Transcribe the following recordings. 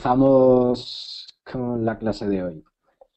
empezamos con la clase de hoy.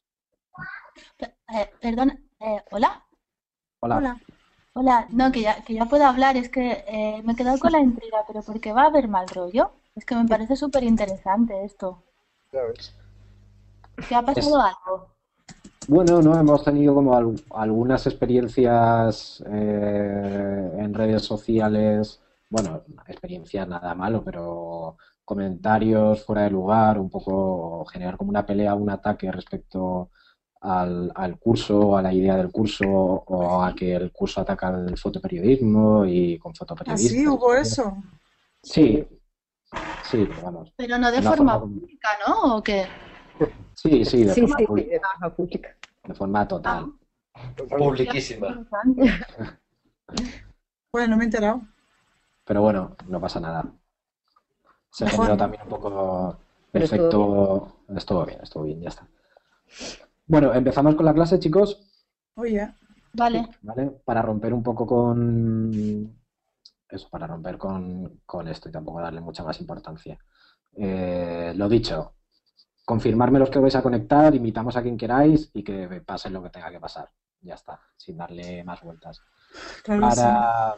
Perdón, ¿hola? Hola. Hola. Hola, no, que ya puedo hablar, es que me he quedado con la intriga, pero ¿por qué va a haber mal rollo? Es que me parece súper interesante esto. Ya ves. ¿Qué ha pasado Es, algo? bueno, ¿no? Hemos tenido como algunas experiencias en redes sociales, bueno, experiencias nada malo, pero comentarios fuera de lugar, un poco generar como una pelea, un ataque respecto al curso, a la idea del curso o a ¿Así? que el curso ataca al fotoperiodismo y con Así fotoperiodistas. hubo eso. Sí, sí, pero vamos, Pero no de de una forma, forma pública, ¿no? ¿O qué? sí, sí, Sí, sí, de baja pública. de forma Ah, total. Totalmente. hostia, qué Publiquísima. interesante. Bueno, no me he enterado. Pero bueno, no pasa nada. Se Mejor, generó ¿no? también un poco Pero estuvo bien. efecto. Estuvo bien, ya está. Bueno, empezamos con la clase, chicos, Oye, Vale. ¿vale? Para romper un poco con eso, para romper con esto y tampoco darle mucha más importancia. Lo dicho, confirmarme los que vais a conectar, invitamos a quien queráis y que pase lo que tenga que pasar. Ya está, sin darle más vueltas. claro que sí. Para,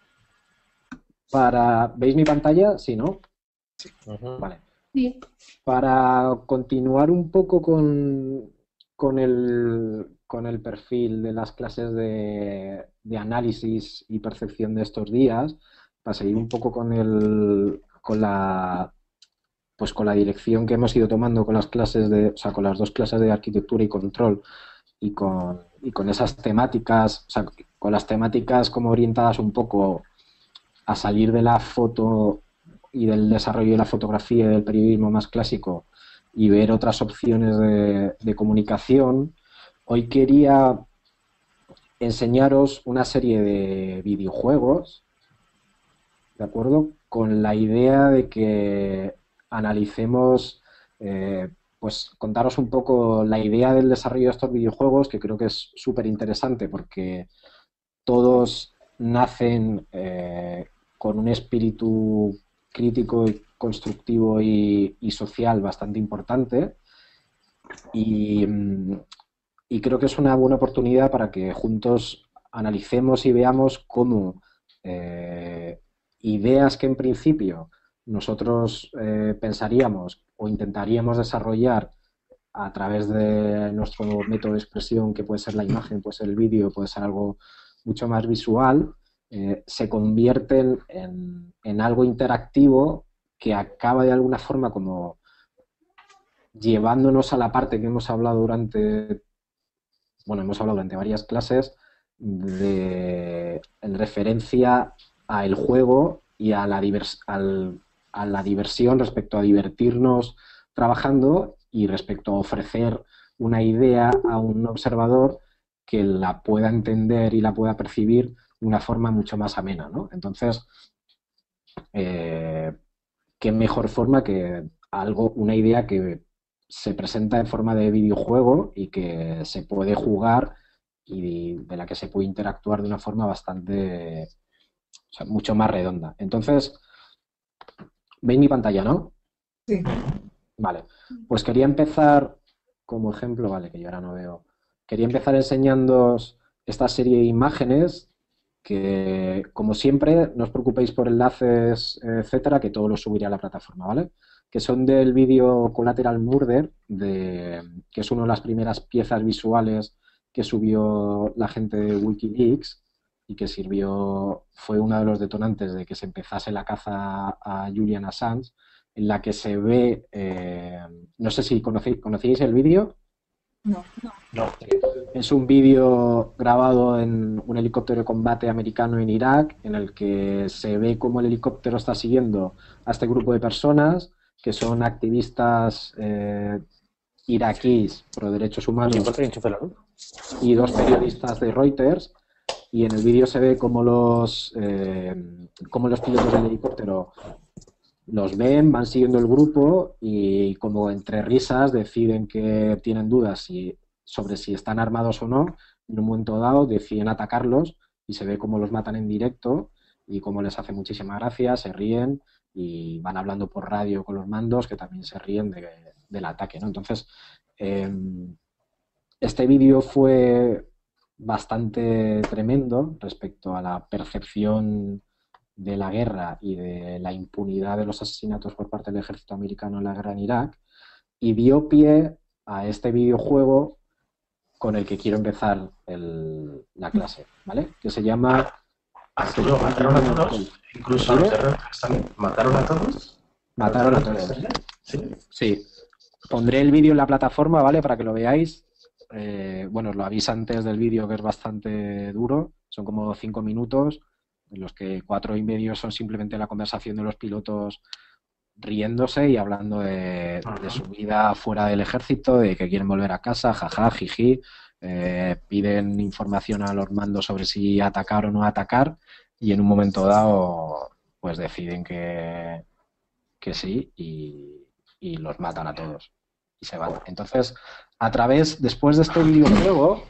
¿veis mi pantalla? Sí, ¿no? Ujú. Vale. Sí. Para continuar un poco con el perfil de las clases de análisis y percepción de estos días, para seguir un poco con la dirección que hemos ido tomando con las clases o sea, con las dos clases de arquitectura y control y con esas temáticas, o sea, con las temáticas como orientadas un poco a salir de la foto y del desarrollo de la fotografía y del periodismo más clásico y ver otras opciones de comunicación, hoy quería enseñaros una serie de videojuegos, ¿de acuerdo? Con la idea de que analicemos, pues contaros un poco la idea del desarrollo de estos videojuegos, que creo que es súper interesante porque todos nacen con un espíritu crítico, y constructivo y social bastante importante y, y creo que es una buena oportunidad para que juntos analicemos y veamos cómo ideas que en principio nosotros pensaríamos o intentaríamos desarrollar a través de nuestro método de expresión, que puede ser la imagen, puede ser el vídeo, puede ser algo mucho más visual, se convierten en algo interactivo que acaba de alguna forma como llevándonos a la parte que hemos hablado durante varias clases en referencia al juego y a la diversión respecto a divertirnos trabajando y respecto a ofrecer una idea a un observador que la pueda entender y la pueda percibir de una forma mucho más amena, ¿no? Entonces, eh, qué mejor forma que una idea que se presenta en forma de videojuego y que se puede jugar y de la que se puede interactuar de una forma bastante, o sea, mucho más redonda. Entonces, ¿veis mi pantalla, no? Sí. Vale. Pues quería empezar como ejemplo, vale, que yo ahora no veo. Quería empezar enseñándoos esta serie de imágenes que, como siempre, no os preocupéis por enlaces, etcétera, que todo lo subiré a la plataforma, ¿vale? Que son del vídeo Collateral Murder, que es una de las primeras piezas visuales que subió la gente de Wikileaks y que fue uno de los detonantes de que se empezase la caza a Julian Assange, en la que se ve, no sé si conocíais el vídeo. No. No. Es un vídeo grabado en un helicóptero de combate americano en Irak, en el que se ve cómo el helicóptero está siguiendo a este grupo de personas que son activistas iraquíes pro derechos Oye, humanos ¿por qué le enchufe la luz? y dos periodistas de Reuters. Y en el vídeo se ve cómo los pilotos del helicóptero los ven, van siguiendo el grupo y como entre risas deciden que tienen dudas sobre si están armados o no. En un momento dado deciden atacarlos y se ve cómo los matan en directo y como les hace muchísima gracia, se ríen y van hablando por radio con los mandos que también se ríen del ataque, ¿no? Entonces, este vídeo fue bastante tremendo respecto a la percepción de la guerra y de la impunidad de los asesinatos por parte del ejército americano en la guerra en Irak, y dio pie a este videojuego con el que quiero empezar la clase, ¿vale? Que se llama... Arturo, ¿mataron a todos? Incluso a los terroristas también. ¿Mataron a todos? Mataron a todos. Sí. Sí. Pondré el vídeo en la plataforma, ¿vale? Para que lo veáis. Bueno, os lo aviso antes del vídeo, que es bastante duro. Son como 5 minutos, en los que 4 y medio son simplemente la conversación de los pilotos riéndose y hablando de su vida fuera del ejército, de que quieren volver a casa, jaja, jiji. Piden información a los mandos sobre si atacar o no atacar, y en un momento dado pues deciden que sí, y los matan a todos y se van. Entonces, después de este videojuego,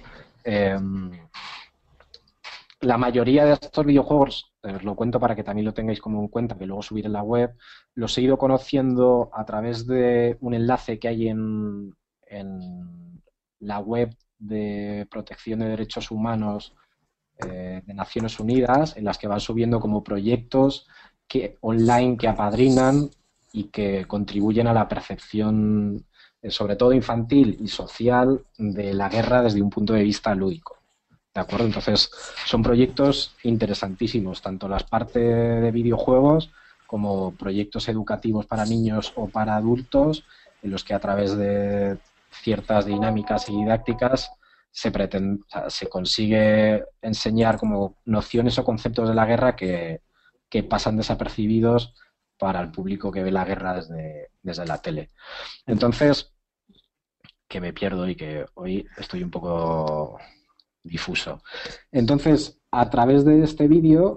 la mayoría de estos videojuegos, os lo cuento para que también lo tengáis como en cuenta, que luego subiré en la web, los he ido conociendo a través de un enlace que hay en la web de protección de derechos humanos de Naciones Unidas, en las que van subiendo como proyectos online que apadrinan y que contribuyen a la percepción, sobre todo infantil y social, de la guerra desde un punto de vista lúdico. ¿De acuerdo? Entonces, son proyectos interesantísimos, tanto las partes de videojuegos como proyectos educativos para niños o para adultos, en los que a través de ciertas dinámicas y didácticas se consigue enseñar como nociones o conceptos de la guerra que pasan desapercibidos para el público que ve la guerra desde la tele. Entonces, que me pierdo y que hoy estoy un poco difuso. Entonces, a través de este vídeo,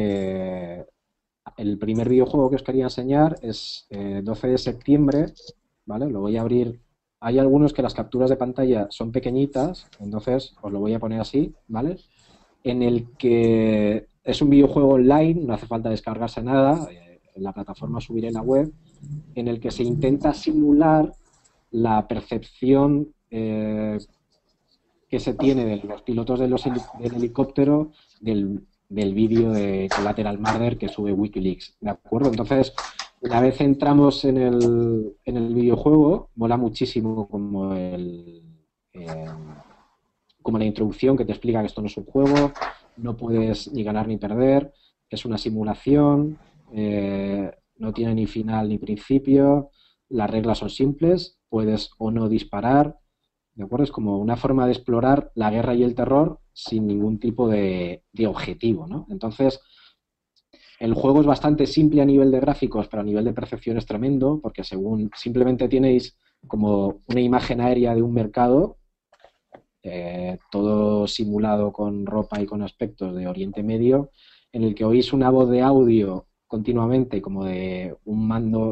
el primer videojuego que os quería enseñar es 12 de septiembre, ¿vale? Lo voy a abrir. Hay algunos que las capturas de pantalla son pequeñitas, entonces os lo voy a poner así, ¿vale? En el que es un videojuego online, no hace falta descargarse nada, en la plataforma subiré en la web, en el que se intenta simular la percepción que se tiene de los pilotos del helicóptero del vídeo de Collateral Murder que sube Wikileaks, ¿de acuerdo? Entonces, una vez entramos en el videojuego, mola muchísimo como la introducción que te explica que esto no es un juego, no puedes ni ganar ni perder, es una simulación, no tiene ni final ni principio, las reglas son simples, puedes o no disparar, ¿de acuerdo? Es como una forma de explorar la guerra y el terror sin ningún tipo de objetivo, ¿no? Entonces, el juego es bastante simple a nivel de gráficos, pero a nivel de percepción es tremendo, porque simplemente tenéis como una imagen aérea de un mercado, todo simulado con ropa y con aspectos de Oriente Medio, en el que oís una voz de audio continuamente como de un mando,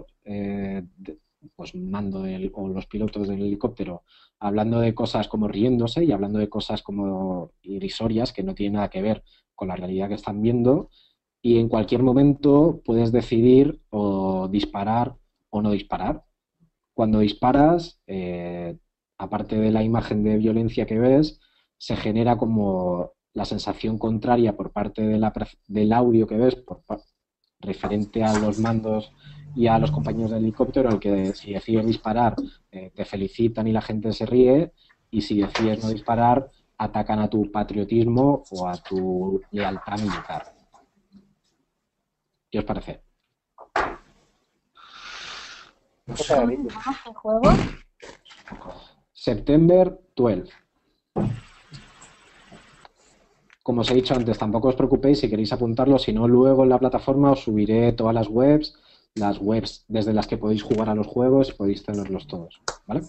o los pilotos del helicóptero, hablando de cosas como riéndose y hablando de cosas como irrisorias que no tienen nada que ver con la realidad que están viendo, y en cualquier momento puedes decidir o disparar o no disparar. Cuando disparas, aparte de la imagen de violencia que ves, se genera como la sensación contraria por parte del audio que ves, referente a los mandos y a los compañeros del helicóptero, al que si decides disparar te felicitan y la gente se ríe, y si decides no disparar atacan a tu patriotismo o a tu lealtad militar. ¿Qué os parece? ¿Qué juego? September 12. Como os he dicho antes, tampoco os preocupéis si queréis apuntarlo, si no, luego en la plataforma os subiré todas las webs desde las que podéis jugar a los juegos, podéis tenerlos todos, ¿vale?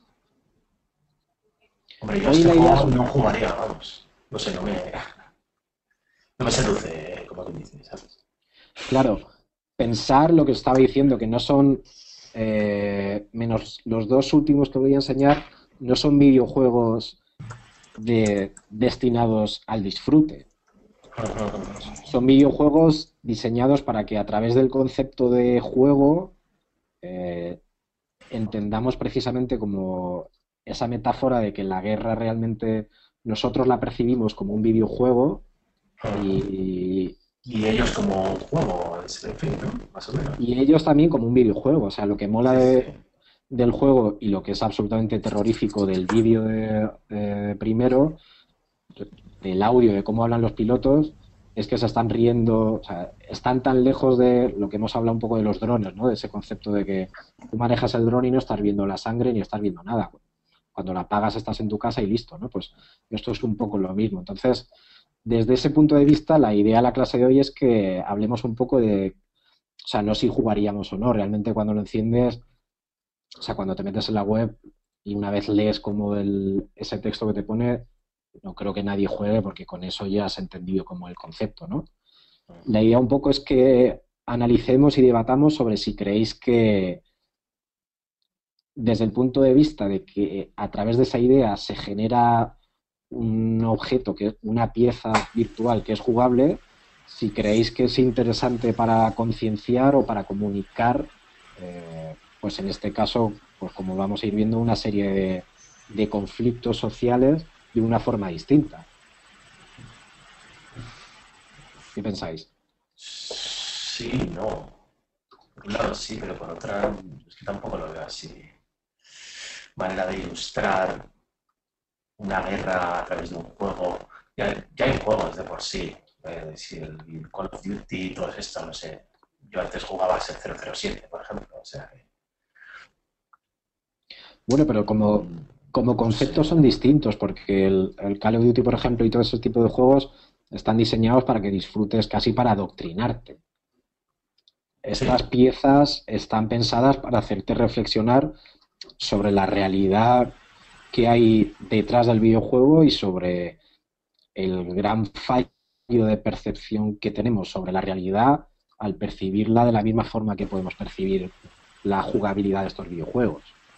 Hombre, yo este juego no jugaría, vamos. No sé, no me seduce, como tú dices, ¿sabes? Claro, pensar lo que os estaba diciendo, que no son, menos los dos últimos que voy a enseñar, no son videojuegos destinados al disfrute. Son videojuegos diseñados para que a través del concepto de juego eh, entendamos precisamente como esa metáfora de que la guerra realmente nosotros la percibimos como un videojuego y, Y ellos como un juego, en fin, ¿no? Más o menos. y ellos también como un videojuego. O sea, lo que mola Sí, sí. del juego y lo que es absolutamente terrorífico del vídeo primero, del audio, de cómo hablan los pilotos, es que se están riendo, o sea, están tan lejos de lo que hemos hablado un poco de los drones, ¿no? De ese concepto de que tú manejas el dron y no estás viendo la sangre ni estás viendo nada. Cuando la apagas estás en tu casa y listo, ¿no? Pues esto es un poco lo mismo. Entonces, desde ese punto de vista, la idea de la clase de hoy es que hablemos un poco de, o sea, no si jugaríamos o no, realmente cuando lo enciendes, o sea, cuando te metes en la web y una vez lees como ese texto que te pone, no creo que nadie juegue porque con eso ya has entendido como el concepto, ¿no? La idea un poco es que analicemos y debatamos sobre si creéis que desde el punto de vista de que a través de esa idea se genera un objeto, una pieza virtual que es jugable, si creéis que es interesante para concienciar o para comunicar, pues en este caso, pues como vamos a ir viendo, una serie de conflictos sociales de una forma distinta. ¿Qué pensáis? Sí, no. Por un lado sí, pero por otra es que tampoco lo veo así. Manera de ilustrar una guerra a través de un juego. Ya hay juegos de por sí. Si el Call of Duty y todo esto, no sé. Yo antes jugaba a ser 007, por ejemplo. O sea, Bueno, pero como no sé. conceptos son distintos, porque el Call of Duty, por ejemplo, y todo ese tipo de juegos están diseñados para que disfrutes casi para adoctrinarte. Sí, Estas piezas están pensadas para hacerte reflexionar sobre la realidad que hay detrás del videojuego y sobre el gran fallo de percepción que tenemos sobre la realidad al percibirla de la misma forma que podemos percibir la jugabilidad de estos videojuegos.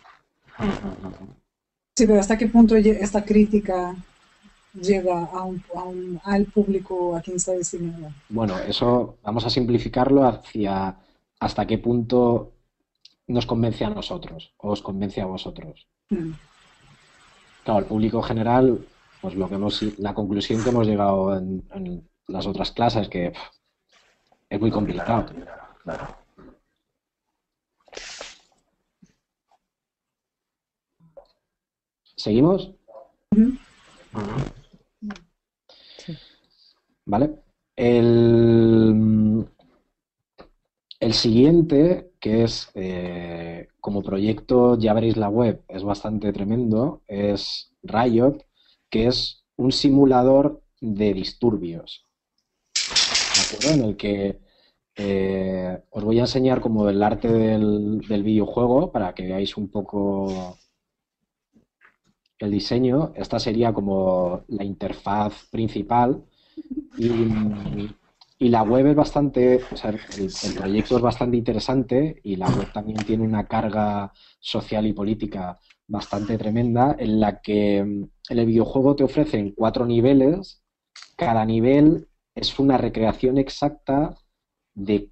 Sí, pero ¿hasta qué punto esta crítica llega al público a quien está destinada? Bueno, eso vamos a simplificarlo hacia hasta qué punto nos convence a nosotros o os convence a vosotros. Mm. Claro, el público general, pues la conclusión que hemos llegado en las otras clases, que es muy la primera, complicado. claro. ¿Seguimos? ¿Vale? El siguiente, que es como proyecto, ya veréis la web, es bastante tremendo, es Riot, que es un simulador de disturbios, ¿de acuerdo? En el que os voy a enseñar como el arte del videojuego para que veáis un poco el diseño. Esta sería como la interfaz principal y la web es bastante, o sea, el proyecto es bastante interesante y la web también tiene una carga social y política bastante tremenda en la que en el videojuego te ofrecen 4 niveles, cada nivel es una recreación exacta de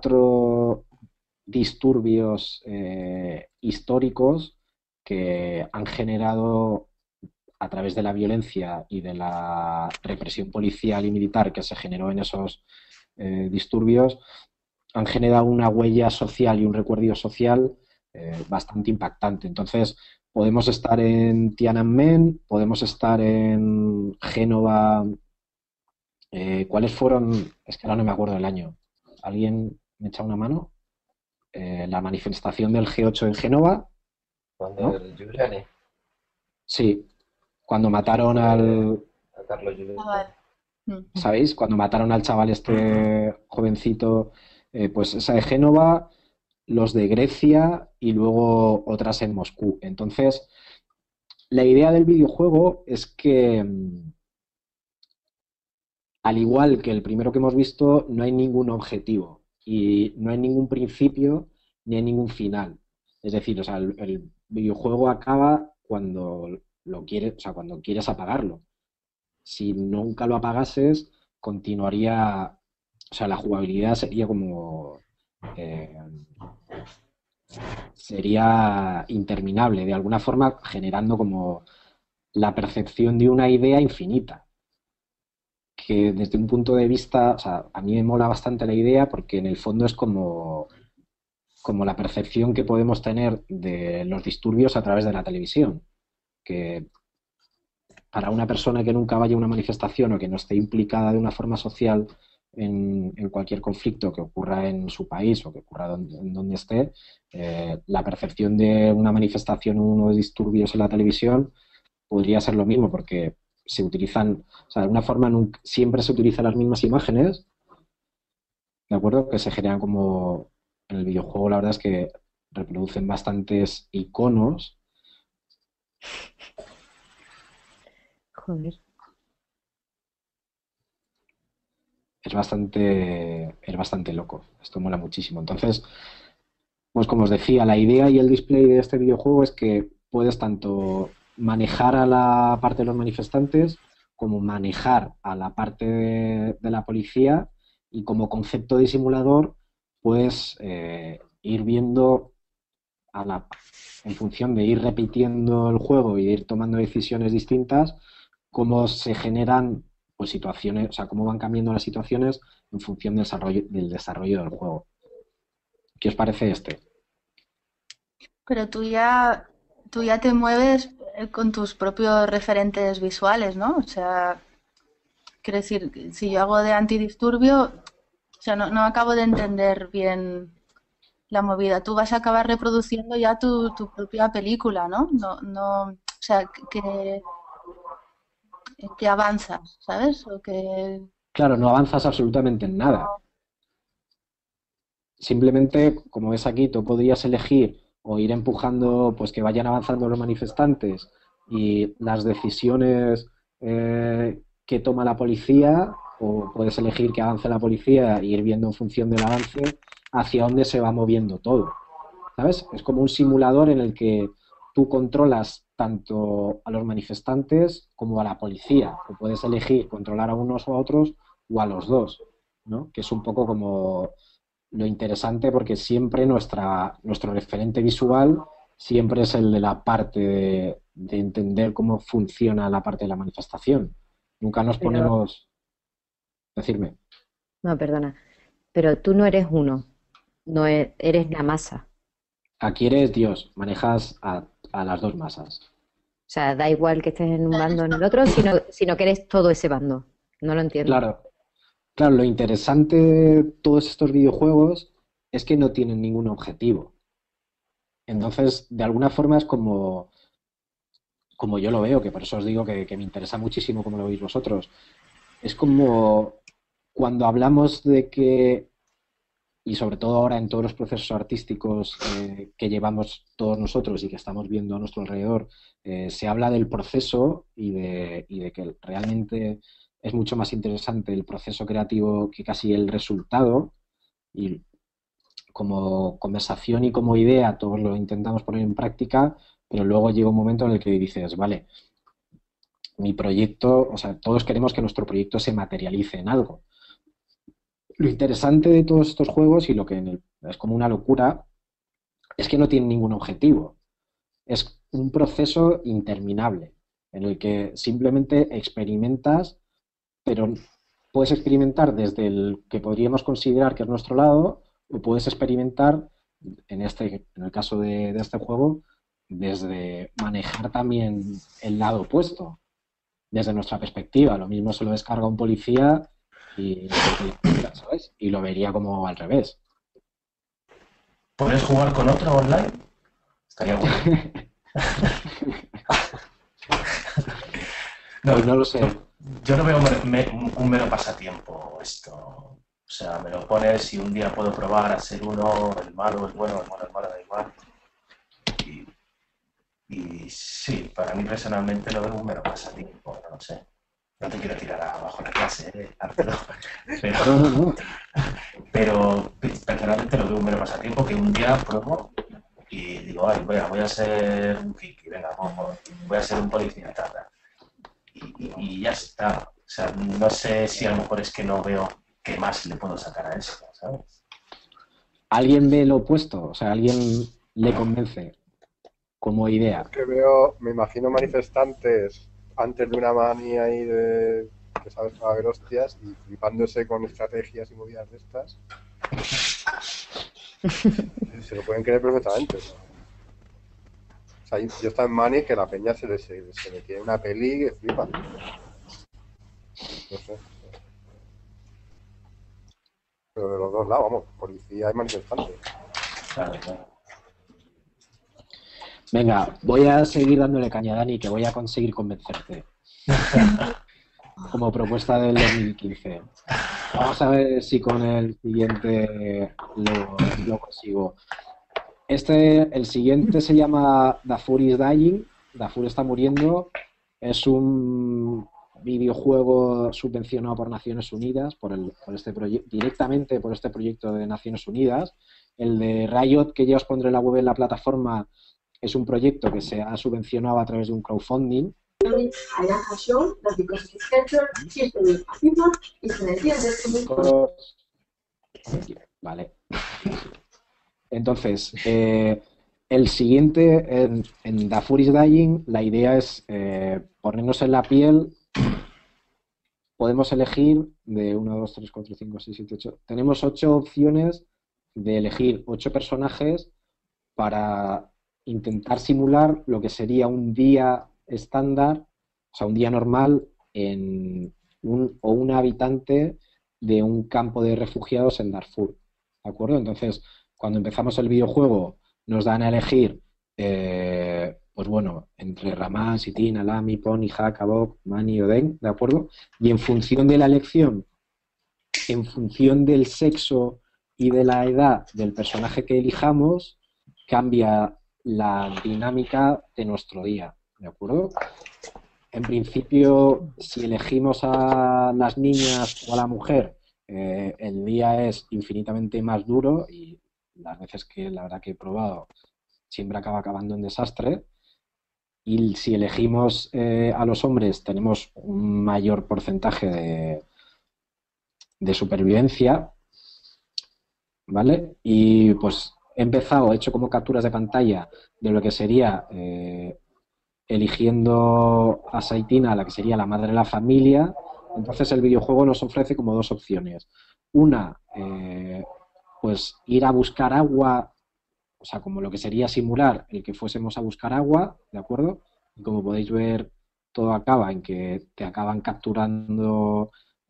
4 disturbios históricos que han generado a través de la violencia y de la represión policial y militar que se generó en esos disturbios, han generado una huella social y un recuerdo social bastante impactante. Entonces, podemos estar en Tiananmen, podemos estar en Génova. ¿Cuáles fueron? Es que ahora no me acuerdo del año. ¿Alguien me echa una mano? La manifestación del G8 en Génova, Cuando ¿no? el Giuliani, Sí, cuando sí, mataron fue al, a Carlos Giuliani. Ah, vale. Mm. ¿sabéis? Cuando mataron al chaval este jovencito, pues esa de Génova, los de Grecia y luego otras en Moscú. Entonces, la idea del videojuego es que, al igual que el primero que hemos visto, no hay ningún objetivo y no hay ningún principio ni hay ningún final. Es decir, o sea, el videojuego acaba cuando lo quieres, o sea, cuando quieres apagarlo. Si nunca lo apagases, continuaría, o sea, la jugabilidad sería como, sería interminable, de alguna forma generando como la percepción de una idea infinita, que desde un punto de vista, o sea, a mí me mola bastante la idea porque en el fondo es como la percepción que podemos tener de los disturbios a través de la televisión, que para una persona que nunca vaya a una manifestación o que no esté implicada de una forma social en cualquier conflicto que ocurra en su país o que ocurra en donde esté, la percepción de una manifestación o unos disturbios en la televisión podría ser lo mismo, porque se utilizan, o sea, de alguna forma siempre se utilizan las mismas imágenes, ¿de acuerdo? Que se generan como en el videojuego, la verdad es que reproducen bastantes iconos. Joder. Es bastante loco. Esto mola muchísimo. Entonces, pues como os decía, la idea y el display de este videojuego es que puedes tanto manejar a la parte de los manifestantes como manejar a la parte de la policía, y como concepto de simulador puedes ir viendo en función de ir repitiendo el juego y de ir tomando decisiones distintas, cómo se generan pues situaciones, o sea, cómo van cambiando las situaciones en función del desarrollo del juego. ¿Qué os parece este? Pero tú ya te mueves con tus propios referentes visuales, ¿no? O sea, quiero decir, si yo hago de antidisturbio, o sea, no acabo de entender bien la movida. Tú vas a acabar reproduciendo ya tu propia película, ¿no? O sea, que avanzas, ¿sabes? O que... Claro, no avanzas absolutamente en nada. Simplemente, como ves aquí, tú podrías elegir o ir empujando, pues que vayan avanzando los manifestantes, y las decisiones que toma la policía, o puedes elegir que avance la policía e ir viendo en función del avance hacia dónde se va moviendo todo. ¿Sabes? Es como un simulador en el que tú controlas tanto a los manifestantes como a la policía, o puedes elegir controlar a unos o a otros o a los dos, ¿no? Que es un poco como lo interesante, porque siempre nuestro referente visual siempre es el de la parte de entender cómo funciona la parte de la manifestación. Nunca nos Pero, ponemos... Decirme. no, perdona. Pero tú no eres uno, no eres la masa. Aquí eres Dios, manejas a las dos masas. O sea, da igual que estés en un bando o en el otro, sino que eres todo ese bando. No lo entiendo. Claro, claro, lo interesante de todos estos videojuegos es que no tienen ningún objetivo. Entonces, de alguna forma es como yo lo veo, que por eso os digo que me interesa muchísimo cómo lo veis vosotros. Es como cuando hablamos de que, y sobre todo ahora en todos los procesos artísticos que llevamos todos nosotros y que estamos viendo a nuestro alrededor, se habla del proceso y de que realmente es mucho más interesante el proceso creativo que casi el resultado. Y como conversación y como idea todos lo intentamos poner en práctica, pero luego llega un momento en el que dices, vale, mi proyecto, o sea, todos queremos que nuestro proyecto se materialice en algo. Lo interesante de todos estos juegos, y lo que es como una locura, es que no tienen ningún objetivo. Es un proceso interminable en el que simplemente experimentas, pero puedes experimentar desde el que podríamos considerar que es nuestro lado, o puedes experimentar, en el caso de este juego, desde manejar también el lado opuesto, desde nuestra perspectiva. Lo mismo se lo descarga un policía y, ¿sabes? Y lo vería como al revés. ¿Puedes jugar con otro online? Estaría bueno. Pues no lo sé. Yo lo veo un mero pasatiempo esto. O sea, me lo pones y un día puedo probar a ser uno, el malo es bueno, el malo da igual. Y sí, para mí personalmente lo veo un mero pasatiempo, no sé. No te quiero tirar abajo la clase, Arturo, pero personalmente lo veo un mero pasatiempo que un día pruebo y digo, ay, voy a ser un friki, venga, voy a ser un policía, tal. Y ya está. sea, no sé si a lo mejor es que no veo qué más le puedo sacar a esto, ¿sabes? ¿Alguien ve lo opuesto? O sea, ¿alguien le convence como idea? Que veo, me imagino manifestantes antes de una mani ahí de que sabes que va a haber hostias y flipándose con estrategias y movidas de estas. Se lo pueden creer perfectamente, ¿no? O sea, yo estaba en mani que la peña se metía en una peli que flipa. No sé. Pero de los dos lados, vamos, policía y manifestantes. Claro, claro. Venga, voy a seguir dándole caña a Dani, que voy a conseguir convencerte. Como propuesta del 2015. Vamos a ver si con el siguiente lo consigo. El siguiente se llama Darfur is Dying. Darfur está muriendo. Es un videojuego subvencionado por Naciones Unidas, directamente por este proyecto de Naciones Unidas. El de Riot, que ya os pondré la web en la plataforma, es un proyecto que se ha subvencionado a través de un crowdfunding. Vale. Entonces, el siguiente, en Darfur is Dying, la idea es ponernos en la piel. Podemos elegir de 1, 2, 3, 4, 5, 6, 7, 8. Tenemos 8 opciones de elegir 8 personajes para intentar simular lo que sería un día estándar, o sea, un día normal en un habitante de un campo de refugiados en Darfur. ¿De acuerdo? Entonces, cuando empezamos el videojuego, nos dan a elegir, pues bueno, entre Ramán, Sitín, Alami, Pony, Hak, Abok, Mani, Oden, ¿de acuerdo? Y en función de la elección, en función del sexo y de la edad del personaje que elijamos, cambia la dinámica de nuestro día, ¿de acuerdo? En principio, si elegimos a las niñas o a la mujer, el día es infinitamente más duro y las veces que la verdad que he probado siempre acaba acabando en desastre. Y si elegimos a los hombres, tenemos un mayor porcentaje de supervivencia, ¿vale? Y pues he hecho como capturas de pantalla de lo que sería eligiendo a Saitina, la que sería la madre de la familia. Entonces el videojuego nos ofrece como 2 opciones. Una, pues ir a buscar agua, o sea, como lo que sería simular el que fuésemos a buscar agua, ¿de acuerdo? Y como podéis ver, todo acaba en que te acaban capturando,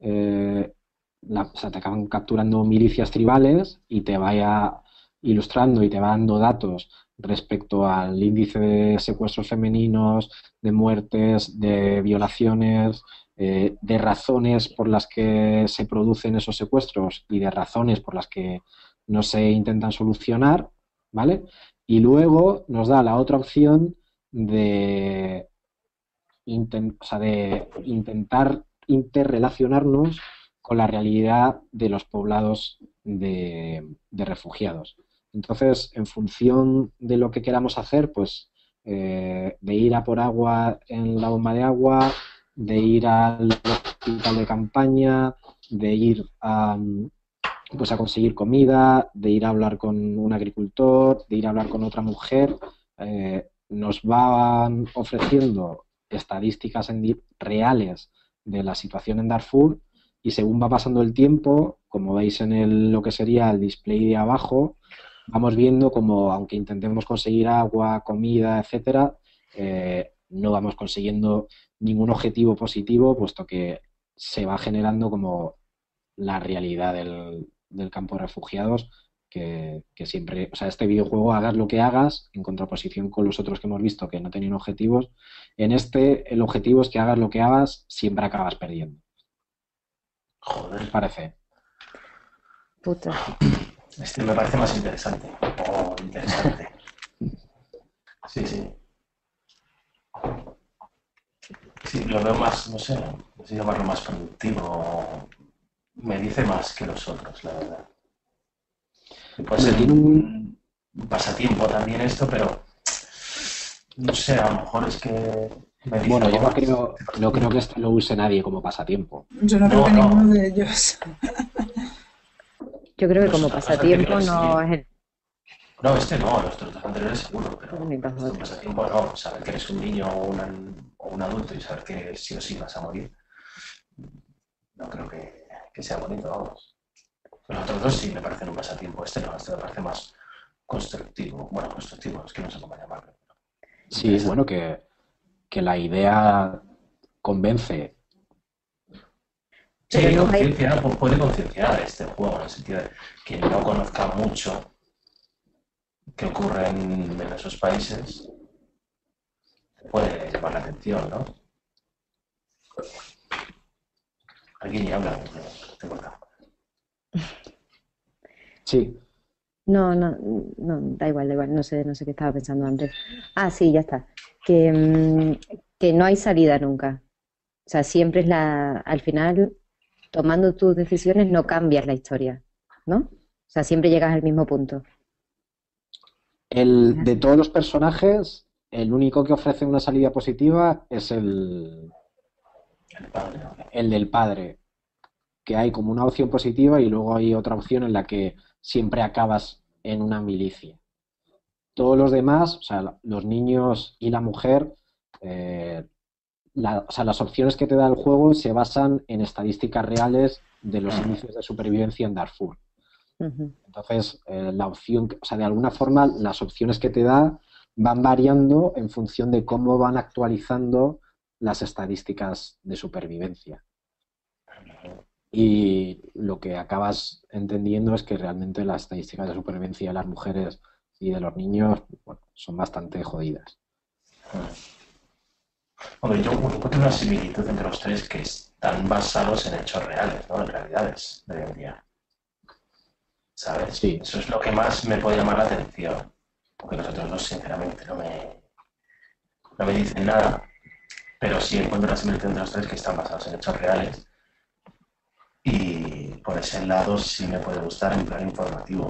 o sea, te acaban capturando milicias tribales y te vaya ilustrando y te va dando datos respecto al índice de secuestros femeninos, de muertes, de violaciones, de razones por las que se producen esos secuestros y de razones por las que no se intentan solucionar, ¿vale? Y luego nos da la otra opción de intentar interrelacionarnos con la realidad de los poblados de refugiados. Entonces, en función de lo que queramos hacer, pues de ir a por agua en la bomba de agua, de ir al hospital de campaña, de ir pues a conseguir comida, de ir a hablar con un agricultor, de ir a hablar con otra mujer, nos van ofreciendo estadísticas reales de la situación en Darfur y según va pasando el tiempo, como veis en lo que sería el display de abajo, vamos viendo como aunque intentemos conseguir agua, comida, etcétera, no vamos consiguiendo ningún objetivo positivo, puesto que se va generando como la realidad del campo de refugiados que siempre, o sea, este videojuego, hagas lo que hagas, en contraposición con los otros que hemos visto que no tenían objetivos, en este el objetivo es que hagas lo que hagas, siempre acabas perdiendo. Joder. ¿Qué parece? Puta. Este me parece más interesante. Oh, interesante. Sí, sí. Sí, lo veo más, no sé si llamarlo más productivo. Me dice más que los otros, la verdad. Puede ser un pasatiempo también esto, pero no sé, a lo mejor es que Me dice Bueno, algo yo no más. creo, no creo que esto lo use nadie como pasatiempo. Yo no creo No, que ninguno no. de ellos. Yo creo que Pues como otra cosa anterior pasatiempo no sí. es el No, este no, los otros dos anteriores seguro, es pero mi esto un pasatiempo. pasatiempo no. Saber que eres un niño o un adulto y saber que sí o sí vas a morir, no creo que sea bonito, vamos. Los otros dos sí me parecen un pasatiempo, este no, este me parece más constructivo. Bueno, constructivo, es que no sé cómo llamarlo. Sí, bueno, Interesante. que la idea convence. Pero Sí, no hay, conciencia, puede concienciar este juego en el sentido de que no conozca mucho qué ocurre en esos países, puede llamar la atención, ¿no? Alguien ya habla, te corta. Sí, no, da igual, no sé qué estaba pensando antes. Ah, sí, ya está. Que, que no hay salida nunca. O sea, siempre es al final, tomando tus decisiones no cambias la historia, ¿no? O sea, siempre llegas al mismo punto. ¿Es de así? todos los personajes, el único que ofrece una salida positiva es El padre, ¿no? el del padre, que hay como una opción positiva y luego hay otra opción en la que siempre acabas en una milicia. Todos los demás, o sea, los niños y la mujer, eh, o sea, las opciones que te da el juego se basan en estadísticas reales de los Mm. índices de supervivencia en Darfur. Ujú. Entonces, la opción, o sea, de alguna forma, las opciones que te da van variando en función de cómo van actualizando las estadísticas de supervivencia. Y lo que acabas entendiendo es que realmente las estadísticas de supervivencia de las mujeres y de los niños, bueno, son bastante jodidas. Hombre, yo encuentro una similitud entre los tres que están basados en hechos reales, ¿no? En realidades de hoy en día, ¿sabes? Sí, Eso es lo que más me puede llamar la atención, porque los otros dos, sinceramente, no me dicen nada, pero sí encuentro una similitud entre los tres que están basados en hechos reales. Y por ese lado sí me puede gustar en plan informativo,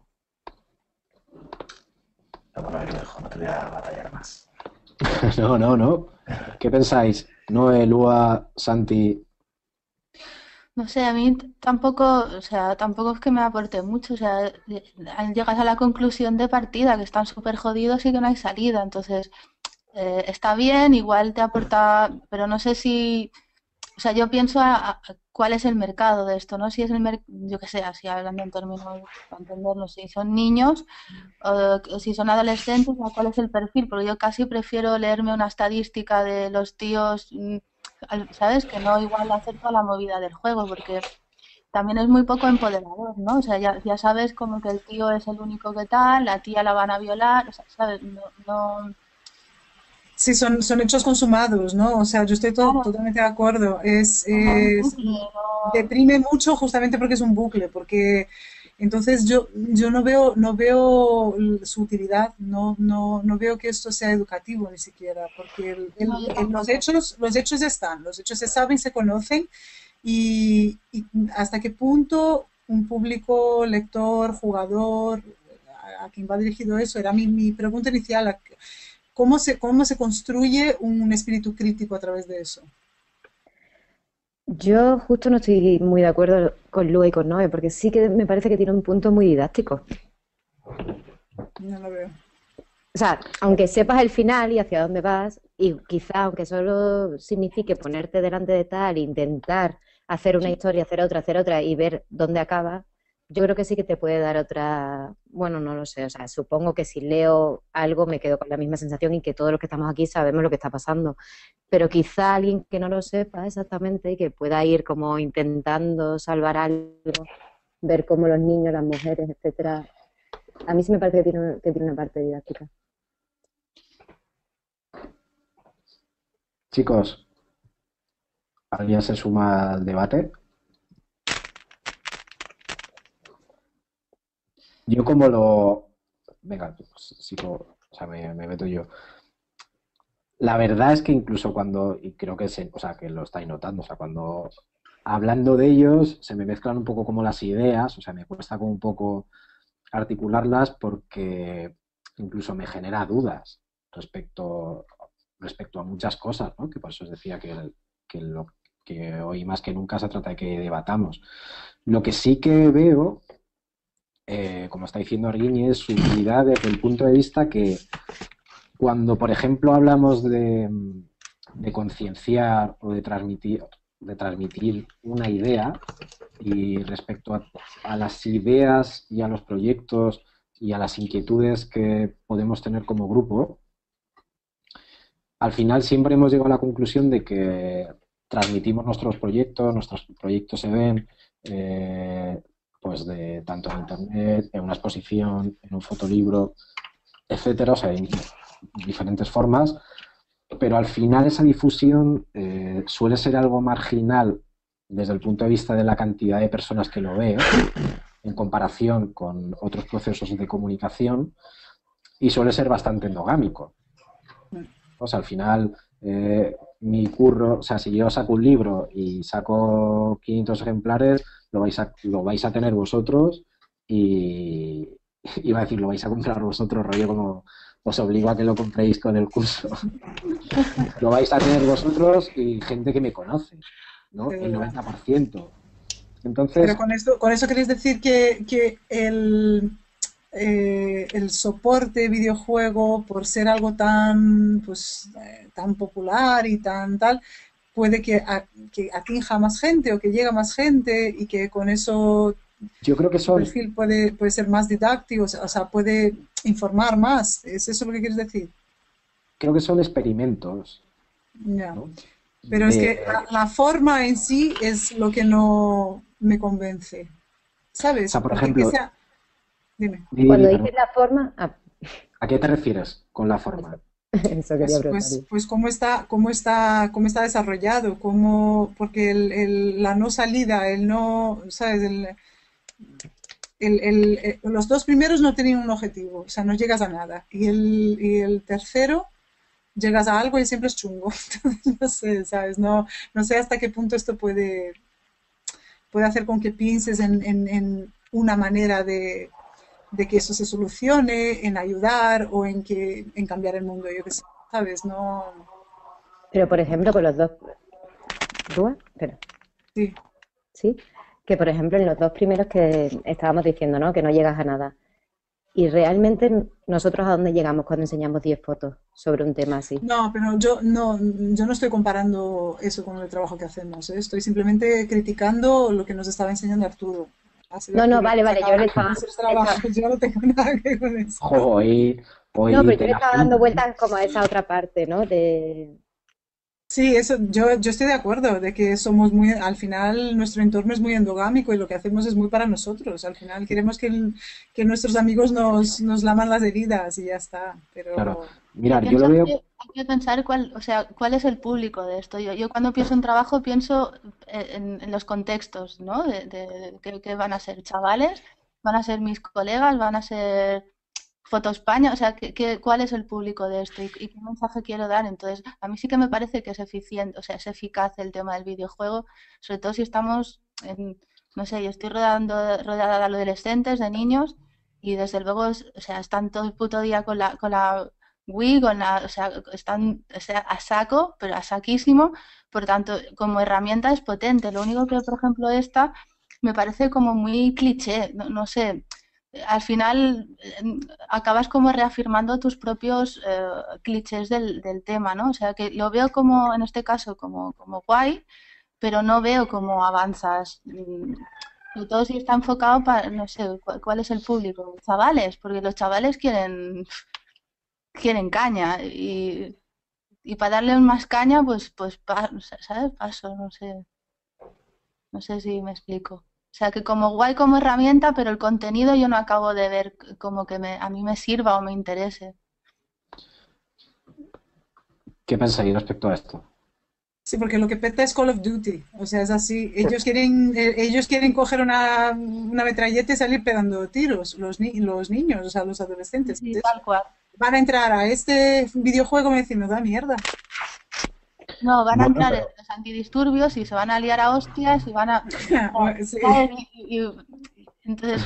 pero bueno, ahí lo dejo, no te voy a batallar más. no. ¿Qué pensáis? Noé, Lua, Santi. No sé, a mí tampoco, o sea, tampoco es que me aporte mucho, o sea, llegas a la conclusión de partida que están súper jodidos y que no hay salida, entonces está bien, igual te aporta, pero no sé si, o sea, yo pienso a cuál es el mercado de esto, ¿no? Si es el mercado, yo qué sé, así hablando en términos para entenderlo, si son niños o si son adolescentes, ¿a cuál es el perfil? Porque yo casi prefiero leerme una estadística de los tíos, ¿sabes? Que no igual hacer toda la movida del juego, porque también es muy poco empoderador, ¿no? O sea, ya sabes como que el tío es el único que tal, la tía la van a violar, o sea, ¿sabes? No, no, Sí, son hechos consumados, ¿no? O sea, yo estoy claro, totalmente de acuerdo. como un bucle, no, Deprime mucho justamente porque es un bucle, porque entonces yo no veo su utilidad, no veo que esto sea educativo ni siquiera, porque no, yo tampoco. los hechos están, los hechos se saben, se conocen y hasta qué punto un público, lector, jugador, a quien va dirigido eso, era mi pregunta inicial, ¿cómo se construye un espíritu crítico a través de eso? Yo justo no estoy muy de acuerdo con Lua y con Noé, porque sí que me parece que tiene un punto muy didáctico. No lo veo. O sea, aunque sepas el final y hacia dónde vas, y quizá aunque solo signifique ponerte delante de tal, intentar hacer una historia, hacer otra y ver dónde acaba, yo creo que sí que te puede dar otra, bueno, no lo sé, o sea, supongo que si leo algo me quedo con la misma sensación y que todos los que estamos aquí sabemos lo que está pasando, pero quizá alguien que no lo sepa exactamente y que pueda ir como intentando salvar algo, ver cómo los niños, las mujeres, etcétera, a mí sí me parece que tiene una parte didáctica. Chicos, ¿alguien se suma al debate? Yo como lo... Venga, pues, sigo, o sea, me meto yo. La verdad es que incluso cuando, y creo que o sea, que lo estáis notando, o sea, cuando hablando de ellos se me mezclan un poco como las ideas, o sea, me cuesta como un poco articularlas porque incluso me genera dudas respecto a muchas cosas, ¿no? Que por eso os decía que hoy más que nunca se trata de que debatamos. Lo que sí que veo, como está diciendo Arguiñe, es su utilidad desde el punto de vista que cuando, por ejemplo, hablamos de concienciar o de transmitir una idea, y respecto a las ideas y a los proyectos y a las inquietudes que podemos tener como grupo, al final siempre hemos llegado a la conclusión de que transmitimos nuestros proyectos se ven pues de tanto en internet, en una exposición, en un fotolibro, etcétera, o sea, en diferentes formas, pero al final esa difusión suele ser algo marginal desde el punto de vista de la cantidad de personas que lo ven en comparación con otros procesos de comunicación, y suele ser bastante endogámico. O sea, al final mi curro, o sea, si yo saco un libro y saco 500 ejemplares, lo vais a tener vosotros y iba a decir, lo vais a comprar vosotros, rollo como os obligo a que lo compréis con el curso. Lo vais a tener vosotros y gente que me conoce, ¿no? El 90%. Entonces, pero con eso queréis decir que el soporte videojuego, por ser algo tan, pues, tan popular y tan tal, puede que atinja a más gente o que llegue a más gente y que con eso yo creo que tu perfil puede ser más didáctico, o sea, puede informar más. ¿Es eso lo que quieres decir? Creo que son experimentos. Ya. ¿No? Pero es que la forma en sí es lo que no me convence. ¿Sabes? O sea, por Porque ejemplo, dime. Cuando dices la forma... ¿A qué te refieres con la forma? Eso quería preguntar. Pues cómo está desarrollado, porque la no salida, el no, ¿sabes? Los dos primeros no tenían un objetivo, o sea, no llegas a nada. Y el tercero llegas a algo y siempre es chungo. No sé, ¿sabes? No sé hasta qué punto esto puede hacer con que pienses en una manera de que eso se solucione, en ayudar o en cambiar el mundo, yo qué sé, ¿sabes? No. Pero, por ejemplo, con los dos... ¿Rúa? Espera. Sí. Sí, que por ejemplo en los dos primeros que estábamos diciendo, ¿no? Que no llegas a nada. Y realmente nosotros a dónde llegamos cuando enseñamos 10 fotos sobre un tema así. No, pero yo no estoy comparando eso con el trabajo que hacemos, ¿eh? Estoy simplemente criticando lo que nos estaba enseñando Arturo. No, vale, yo le estaba... Yo no tengo nada que ver con eso. Hoy no, pero yo le estaba dando vueltas como a esa otra parte, ¿no? Sí, eso, yo estoy de acuerdo de que somos al final nuestro entorno es muy endogámico y lo que hacemos es muy para nosotros. Al final queremos que nuestros amigos nos laman las heridas y ya está. Pero claro, mira, yo lo veo. Hay que pensar cuál es el público de esto. Yo cuando pienso en trabajo pienso en los contextos, ¿no? De que van a ser chavales, van a ser mis colegas, van a ser Foto España, o sea, ¿cuál es el público de esto y qué mensaje quiero dar? Entonces, a mí sí que me parece que es eficiente, o sea, es eficaz el tema del videojuego, sobre todo si estamos no sé, yo estoy rodeada de adolescentes, de niños, y desde luego, o sea, están todo el puto día con la Wii, o sea, están, o sea, a saco, pero a saquísimo, por tanto, como herramienta es potente. Lo único que, por ejemplo, esta me parece como muy cliché, no sé, al final acabas como reafirmando tus propios clichés del tema, ¿no? O sea, que lo veo como, en este caso, como guay, pero no veo cómo avanzas. Sobre todo si está enfocado para, no sé, cuál es el público, chavales, porque los chavales quieren caña y para darle más caña, ¿sabes? Paso, no sé si me explico. O sea, que como guay como herramienta, pero el contenido yo no acabo de ver como que a mí me sirva o me interese. ¿Qué pensáis respecto a esto? sí, porque lo que peta es Call of Duty, o sea, es así. Ellos quieren coger una metralleta y salir pegando tiros, los niños, o sea, los adolescentes. Sí, tal cual. Van a entrar a este videojuego y me dicen, no da mierda. No, van a entrar los antidisturbios y se van a liar a hostias y van a... Sí. Entonces,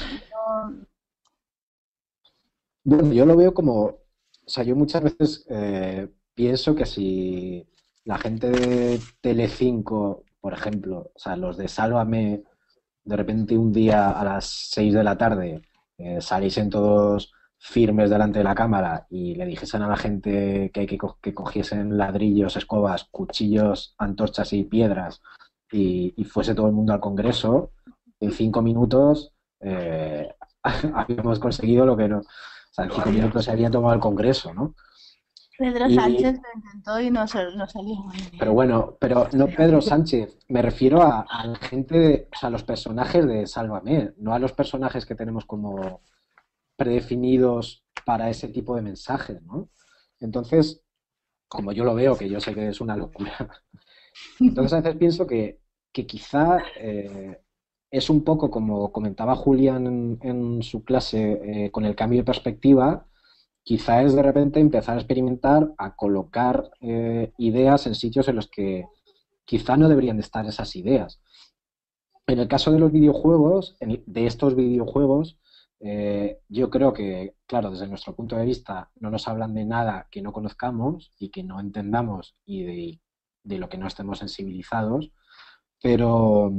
Bueno, yo lo veo como, o sea, yo muchas veces pienso que si la gente de Telecinco, por ejemplo, o sea, los de Sálvame, de repente un día a las 6 de la tarde saliesen todos firmes delante de la cámara y le dijesen a la gente que cogiesen ladrillos, escobas, cuchillos, antorchas y piedras y fuese todo el mundo al Congreso, en 5 minutos habíamos conseguido lo que no. O sea, en Lo 5 minutos haríamos. se había tomado el Congreso, ¿no? Pedro Y, Sánchez lo intentó y no salió muy pero bien. bueno, pero no Pedro Sánchez, me refiero a la gente, o sea, a los personajes de Sálvame, no a los personajes que tenemos como predefinidos para ese tipo de mensajes, ¿no? Entonces, como yo lo veo, que yo sé que es una locura, entonces a veces pienso que quizá es un poco como comentaba Julián en su clase con el cambio de perspectiva, quizá es de repente empezar a experimentar, a colocar ideas en sitios en los que quizá no deberían de estar esas ideas. En el caso de los videojuegos, de estos videojuegos, yo creo que, claro, desde nuestro punto de vista no nos hablan de nada que no conozcamos y que no entendamos y de lo que no estemos sensibilizados, pero,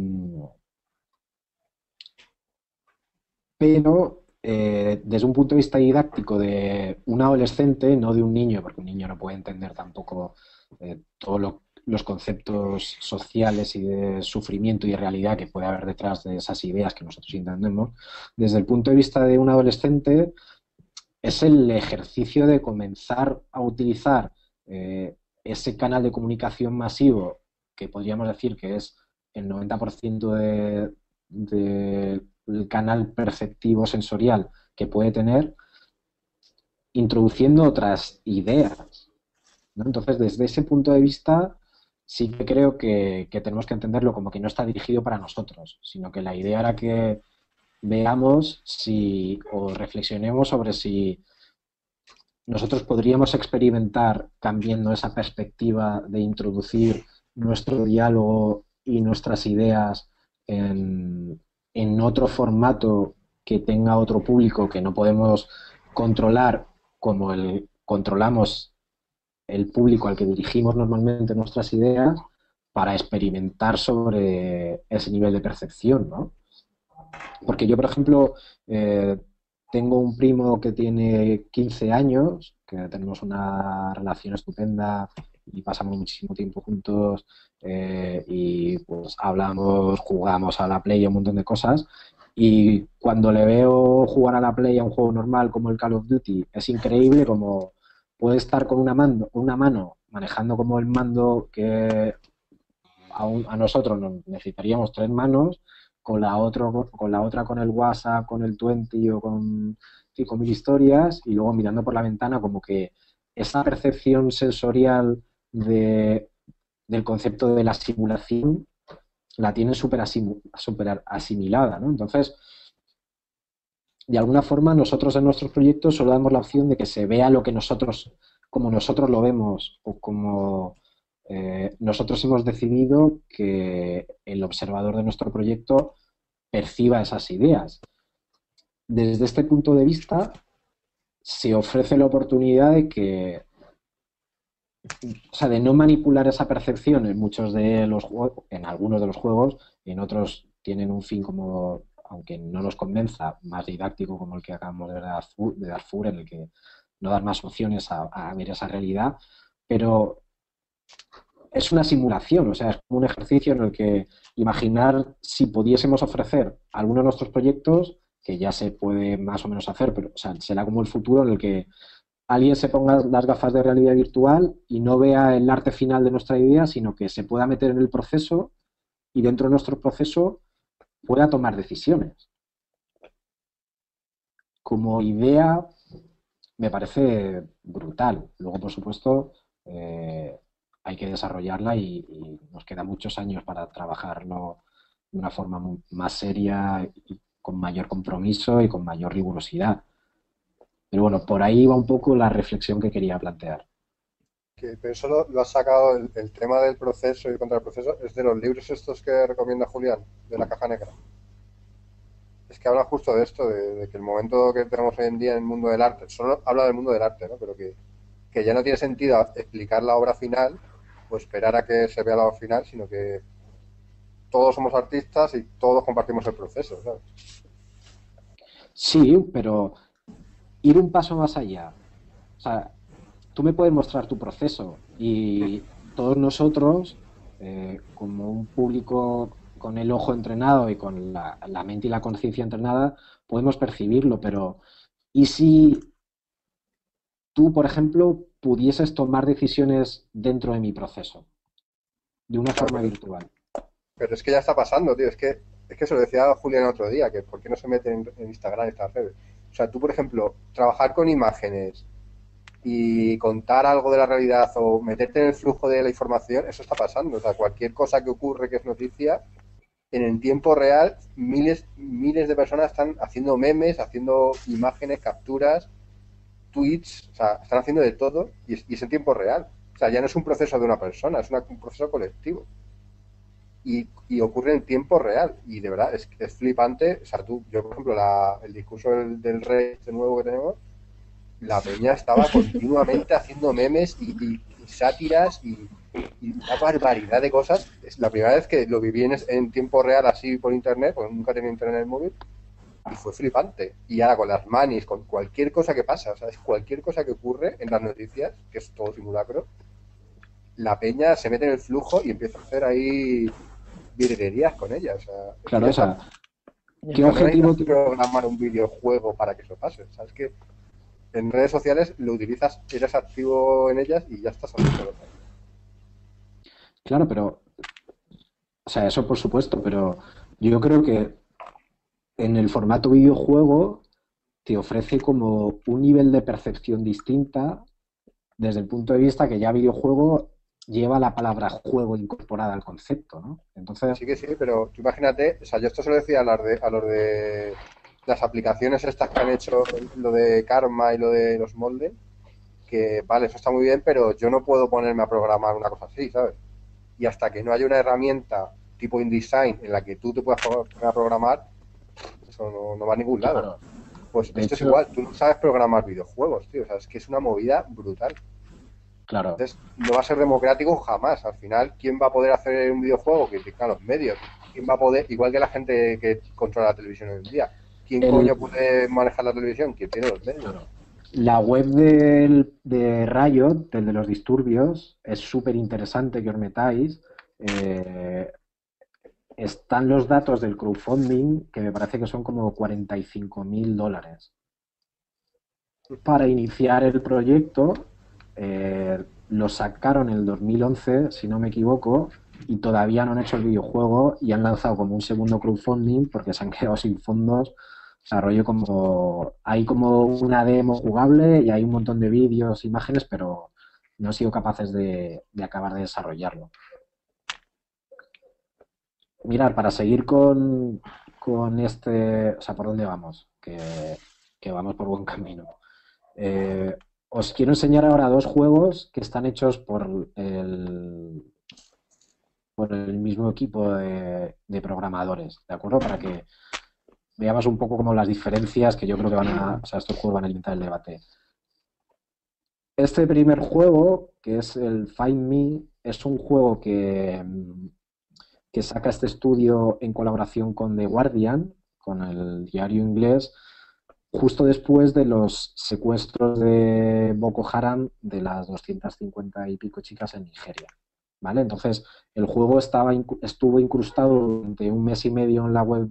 desde un punto de vista didáctico de un adolescente, no de un niño, porque un niño no puede entender tampoco todos los conceptos sociales y de sufrimiento y de realidad que puede haber detrás de esas ideas que nosotros entendemos, desde el punto de vista de un adolescente es el ejercicio de comenzar a utilizar ese canal de comunicación masivo que podríamos decir que es el 90% del canal perceptivo sensorial que puede tener, introduciendo otras ideas, ¿no? Entonces, desde ese punto de vista, sí que creo que tenemos que entenderlo como que no está dirigido para nosotros, sino que la idea era que veamos si o reflexionemos sobre si nosotros podríamos experimentar cambiando esa perspectiva de introducir nuestro diálogo y nuestras ideas en otro formato que tenga otro público que no podemos controlar como controlamos el público al que dirigimos normalmente nuestras ideas para experimentar sobre ese nivel de percepción, ¿no? Porque yo, por ejemplo, tengo un primo que tiene 15 años, que tenemos una relación estupenda y pasamos muchísimo tiempo juntos y pues hablamos, jugamos a la Play y un montón de cosas. Y cuando le veo jugar a la Play a un juego normal como el Call of Duty, es increíble como puede estar con una mano manejando como el mando que a nosotros nos necesitaríamos 3 manos, con la otra con el WhatsApp, con el 20 o con 5.000 historias y luego mirando por la ventana como que esa percepción sensorial del concepto de la simulación la tienen súper asimilada, ¿no? Entonces, de alguna forma nosotros en nuestros proyectos solo damos la opción de que se vea lo que nosotros, como nosotros lo vemos o como nosotros hemos decidido que el observador de nuestro proyecto perciba esas ideas. Desde este punto de vista, se ofrece la oportunidad de que, o sea, de no manipular esa percepción en muchos de los juegos, en algunos de los juegos, y en otros tienen un fin como, aunque no nos convenza, más didáctico como el que acabamos de ver de Darfur, en el que no dan más opciones a ver esa realidad, pero es una simulación, o sea, es un ejercicio en el que imaginar si pudiésemos ofrecer alguno de nuestros proyectos, que ya se puede más o menos hacer, pero o sea, será como el futuro en el que alguien se ponga las gafas de realidad virtual y no vea el arte final de nuestra idea, sino que se pueda meter en el proceso y dentro de nuestro proceso pueda tomar decisiones. Como idea me parece brutal. Luego, por supuesto, hay que desarrollarla y nos quedan muchos años para trabajarlo de una forma más seria y con mayor compromiso y con mayor rigurosidad. Pero bueno, por ahí va un poco la reflexión que quería plantear. Pero eso lo has sacado, el tema del proceso y contra el proceso, es de los libros estos que recomienda Julián, de la caja negra. Es que habla justo de esto, de que el momento que tenemos hoy en día en el mundo del arte, solo habla del mundo del arte, ¿no? Pero que que ya no tiene sentido explicar la obra final o esperar a que se vea la obra final, sino que todos somos artistas y todos compartimos el proceso, ¿sabes? Sí, pero ir un paso más allá. O sea, tú me puedes mostrar tu proceso y todos nosotros, como un público con el ojo entrenado y con la mente y la conciencia entrenada, podemos percibirlo, pero ¿y si tú, por ejemplo, pudieses tomar decisiones dentro de mi proceso, de una Claro, forma virtual? pero es que ya está pasando, tío. Es que se lo decía Julián otro día, que por qué no se mete en Instagram estas redes. O sea, tú, por ejemplo, trabajar con imágenes y contar algo de la realidad o meterte en el flujo de la información, eso está pasando. O sea, cualquier cosa que ocurre que es noticia, en el tiempo real, miles de personas están haciendo memes, haciendo imágenes, capturas, tweets, o sea, están haciendo de todo y es en tiempo real. O sea, ya no es un proceso de una persona, es un proceso colectivo. Y ocurre en tiempo real. Y de verdad, es flipante. O sea, yo, por ejemplo, el discurso del rey este nuevo que tenemos, la peña estaba continuamente haciendo memes y sátiras y una barbaridad de cosas. Es la primera vez que lo viví en tiempo real así por internet, porque nunca tenía internet en el móvil, y fue flipante. Y ahora con las manis, con cualquier cosa que pasa, ¿sabes? Cualquier cosa que ocurre en las noticias, que es todo simulacro, la peña se mete en el flujo y empieza a hacer ahí virguerías con ella. O sea, es que Claro, ya o está. sea, O ¿qué sea, no objetivo necesitas programar un videojuego para que eso pase. ¿Sabes? Que en redes sociales lo utilizas, eres activo en ellas y ya estás haciendo. Claro, pero, o sea, eso por supuesto, pero yo creo que en el formato videojuego te ofrece como un nivel de percepción distinta desde el punto de vista que ya videojuego lleva la palabra juego incorporada al concepto, ¿no? Que Entonces, sí, pero tú imagínate, o sea, yo esto se lo decía a los de las aplicaciones estas que han hecho, lo de Karma y lo de los moldes, que vale, eso está muy bien, pero yo no puedo ponerme a programar una cosa así, ¿sabes? Y hasta que no haya una herramienta tipo InDesign en la que tú te puedas poner a programar, eso no va a ningún lado. claro, Pues de esto es hecho, igual, tú no sabes programar videojuegos, tío, o sea, es que es una movida brutal. claro, Entonces, no va a ser democrático jamás. Al final, ¿quién va a poder hacer un videojuego? Que tengan los medios. ¿Quién va a poder, igual que la gente que controla la televisión hoy en día, quién el, coño puede manejar la televisión? ¿Quién tiene los medios? claro, la web de Riot, del de los disturbios, es súper interesante que os metáis. Eh, Están los datos del crowdfunding, que me parece que son como $45.000 para iniciar el proyecto. Lo sacaron en el 2011, si no me equivoco, y todavía no han hecho el videojuego y han lanzado como un segundo crowdfunding porque se han quedado sin fondos. O sea, rollo como... Hay como una demo jugable y hay un montón de vídeos, imágenes, pero no han sido capaces de acabar de desarrollarlo. Mirad, para seguir con este... O sea, ¿por dónde vamos? Que vamos por buen camino. Eh, Os quiero enseñar ahora dos juegos que están hechos por el mismo equipo de programadores, ¿de acuerdo? Para que veamos un poco como las diferencias que yo creo que o sea, estos juegos van a alimentar el debate. Este primer juego, que es el Find Me, es un juego que saca este estudio en colaboración con The Guardian, con el diario inglés, justo después de los secuestros de Boko Haram de las 250 y pico chicas en Nigeria. ¿Vale? Entonces, el juego estuvo incrustado durante un mes y medio en la web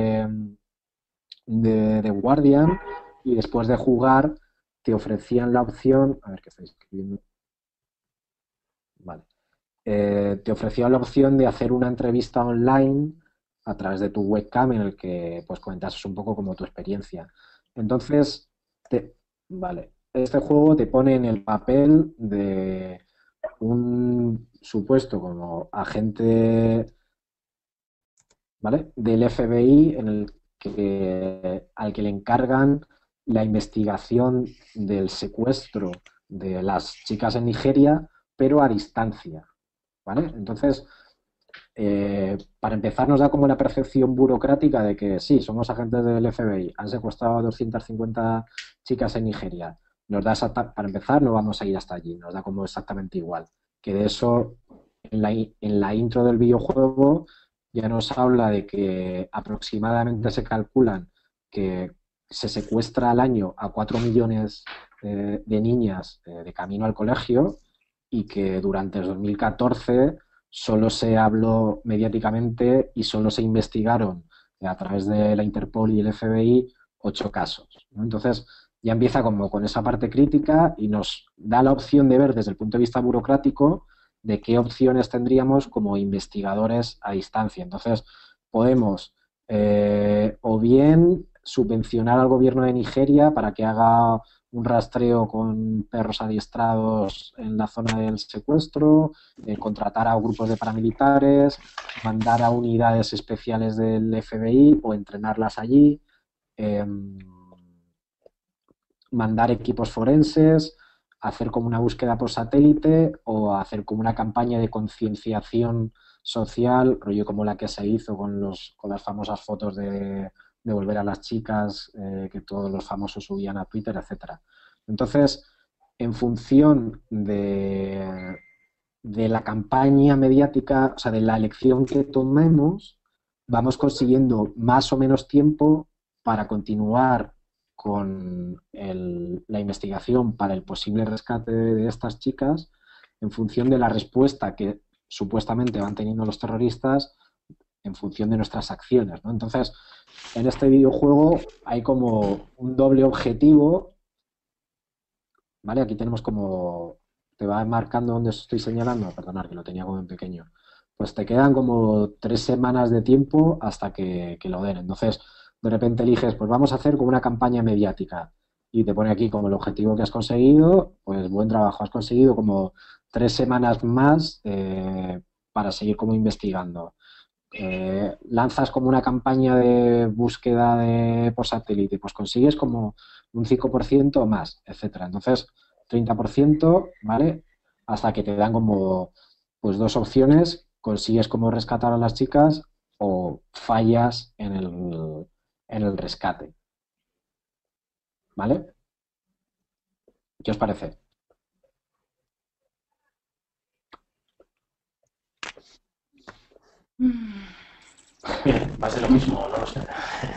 de Guardian y después de jugar te ofrecían la opción, a ver qué estáis escribiendo, vale, te ofrecían la opción de hacer una entrevista online a través de tu webcam en el que pues comentases un poco como tu experiencia. Entonces, vale, este juego te pone en el papel de un supuesto como agente, ¿vale?, del FBI al que le encargan la investigación del secuestro de las chicas en Nigeria, pero a distancia, ¿vale? Entonces, para empezar, nos da como la percepción burocrática de que sí, somos agentes del FBI, han secuestrado a 250 chicas en Nigeria, nos da para empezar, no vamos a ir hasta allí, nos da como exactamente igual. Que de eso, en la intro del videojuego, ya nos habla de que aproximadamente se calculan que se secuestra al año a 4 millones de niñas de camino al colegio y que durante el 2014 solo se habló mediáticamente y solo se investigaron a través de la Interpol y el FBI 8 casos, ¿no? Entonces ya empieza como con esa parte crítica y nos da la opción de ver desde el punto de vista burocrático de qué opciones tendríamos como investigadores a distancia. Entonces podemos o bien subvencionar al gobierno de Nigeria para que haga un rastreo con perros adiestrados en la zona del secuestro, contratar a grupos de paramilitares, mandar a unidades especiales del FBI o entrenarlas allí, mandar equipos forenses, hacer como una búsqueda por satélite o hacer como una campaña de concienciación social, rollo como la que se hizo con las famosas fotos de volver a las chicas que todos los famosos subían a Twitter, etcétera. Entonces, en función de la campaña mediática, o sea, de la elección que tomemos, vamos consiguiendo más o menos tiempo para continuar con la investigación para el posible rescate de estas chicas en función de la respuesta que supuestamente van teniendo los terroristas en función de nuestras acciones, ¿no? Entonces, en este videojuego hay como un doble objetivo, ¿vale? Aquí tenemos como, te va marcando donde estoy señalando, perdonad que lo tenía como en pequeño, pues te quedan como 3 semanas de tiempo hasta que lo den. Entonces, de repente eliges, pues vamos a hacer como una campaña mediática y te pone aquí como el objetivo que has conseguido, pues buen trabajo, has conseguido como 3 semanas más para seguir como investigando. Lanzas como una campaña de búsqueda por satélite, pues consigues como un 5% más, etcétera. Entonces, 30%, ¿vale? Hasta que te dan como pues 2 opciones, consigues como rescatar a las chicas o fallas en el rescate. ¿Vale? ¿Qué os parece? Bien, va a ser lo mismo, no lo sé.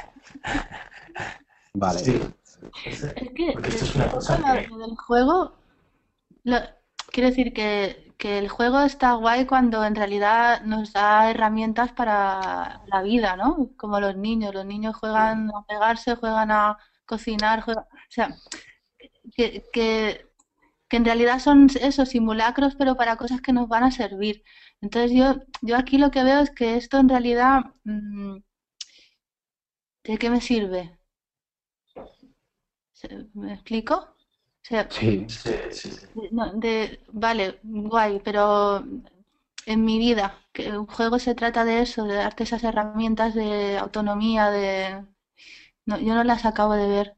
Vale. Sí. Es que Porque esto es una cosa que... lo del juego, lo- quiero decir que el juego está guay cuando en realidad nos da herramientas para la vida, ¿no? Como los niños juegan a pegarse, juegan a cocinar, o sea, que, que, que en realidad son esos simulacros, pero para cosas que nos van a servir. Entonces yo aquí lo que veo es que esto en realidad, ¿de qué me sirve? ¿Me explico? O sea, Sí. Sí. vale, guay, pero en mi vida, que un juego se trata de eso, de darte esas herramientas de autonomía, no, yo no las acabo de ver.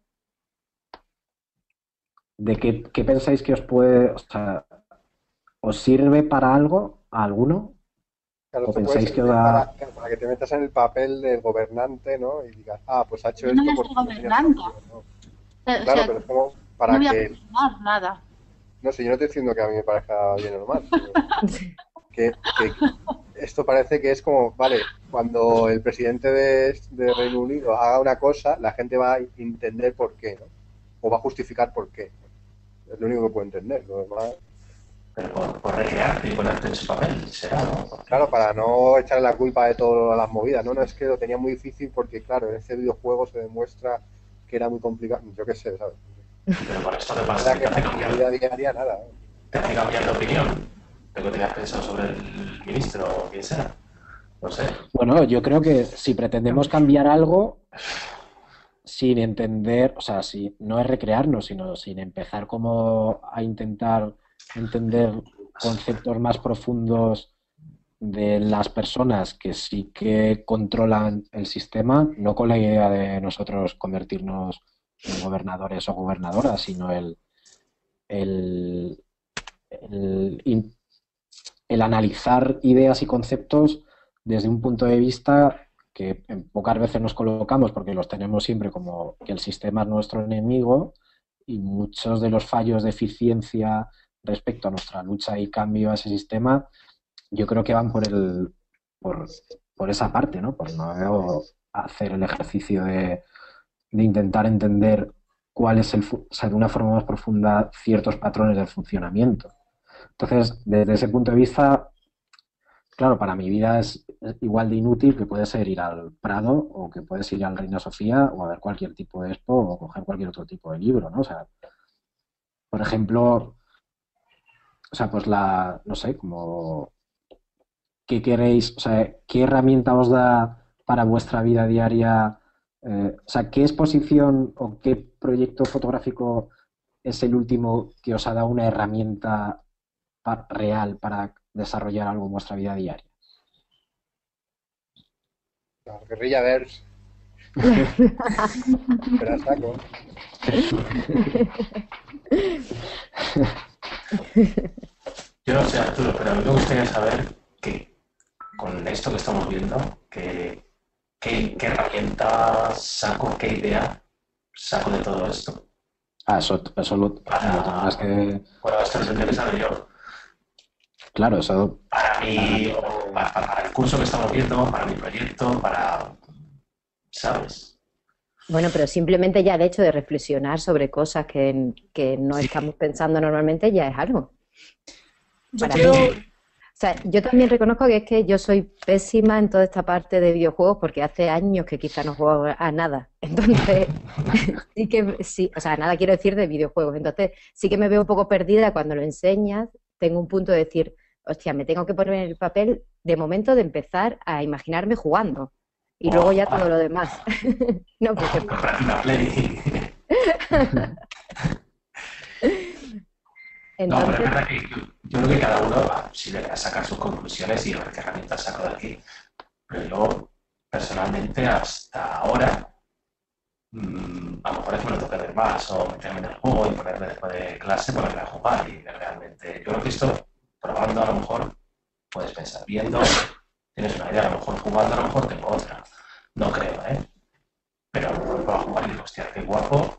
¿De qué pensáis que os puede, o sea, os sirve para algo, a alguno? Claro, ¿O esto puede pensáis que os servir da... para que te metas en el papel del gobernante, ¿no? Y digas, ah, pues ha hecho Yo no esto voy a porque ser no tenía gobernante, solución, ¿no? o Claro, sea, pero es como no para voy a que... gobernar nada. No sé, yo no estoy diciendo que a mí me parezca bien o mal, sino que esto parece que es como, vale, cuando el presidente de Reino Unido haga una cosa, la gente va a entender por qué, ¿no? O va a justificar por qué. Es lo único que puedo entender. Lo demás, Pero por recrearte y ponerte en su papel, será, ¿no? Porque... claro, para no echarle la culpa de todas las movidas, ¿no? No es que lo tenía muy difícil porque, claro, en este videojuego se demuestra que era muy complicado. Yo qué sé, ¿sabes? Pero por esto te La pasa, verdad que que en mi vida diaria nada, ¿eh? te hace cambiar de opinión de lo que tenías pensado sobre el ministro o quien sea. No sé. Bueno, yo creo que si pretendemos cambiar algo sin entender, o sea, si no es recrearnos, sino sin empezar como a intentar entender conceptos más profundos de las personas que sí que controlan el sistema, no con la idea de nosotros convertirnos en gobernadores o gobernadoras, sino el, el, el analizar ideas y conceptos desde un punto de vista que pocas veces nos colocamos porque los tenemos siempre como que el sistema es nuestro enemigo y muchos de los fallos de eficiencia respecto a nuestra lucha y cambio a ese sistema, yo creo que van por esa parte, ¿no? Por no hacer el ejercicio de intentar entender cuál es o sea, de una forma más profunda ciertos patrones del funcionamiento. Entonces, desde ese punto de vista, claro, para mi vida es igual de inútil que puede ser ir al Prado o que puedes ir al Reina Sofía o a ver cualquier tipo de expo o coger cualquier otro tipo de libro, ¿no? O sea, por ejemplo, o sea, pues no sé, como, ¿qué queréis? O sea, ¿qué herramienta os da para vuestra vida diaria? O sea, ¿qué exposición o qué proyecto fotográfico es el último que os ha dado una herramienta real para desarrollar algo en vuestra vida diaria? La guerrilla Verse. Pero a saco. Yo no sé, Arturo, pero a mí me gustaría saber que con esto que estamos viendo, qué herramienta saco, qué idea saco de todo esto. Eso lo tendrás que... Bueno, esto es lo que sabe yo. Claro, eso... Para mí, o para el curso que estamos viendo, para mi proyecto, ¿sabes? Bueno, pero simplemente ya el hecho de reflexionar sobre cosas que no Sí. estamos pensando normalmente ya es algo. Yo Para creo, mí. O sea, yo también reconozco que es que yo soy pésima en toda esta parte de videojuegos porque hace años que quizá no juego a nada. Entonces, sí, o sea, nada quiero decir de videojuegos. Entonces, sí que me veo un poco perdida cuando lo enseñas. Tengo un punto de decir, hostia, me tengo que poner en el papel de momento de empezar a imaginarme jugando. Y luego ya todo lo demás. No, porque Comprarte una Play. No, pero es entonces, verdad que yo creo que cada uno sí debe sacar sus conclusiones y a ver qué herramientas saco de aquí. Pero yo, personalmente, hasta ahora, a lo mejor es que me lo toca ver más o meterme en el juego y ponerme después de clase, ponerme a jugar y realmente, yo lo he visto probando, a lo mejor puedes pensar, viendo, tienes una idea, a lo mejor jugando, a lo mejor tengo otra. No creo, ¿eh? Pero a lo mejor puedo jugar y digo, hostia, qué guapo.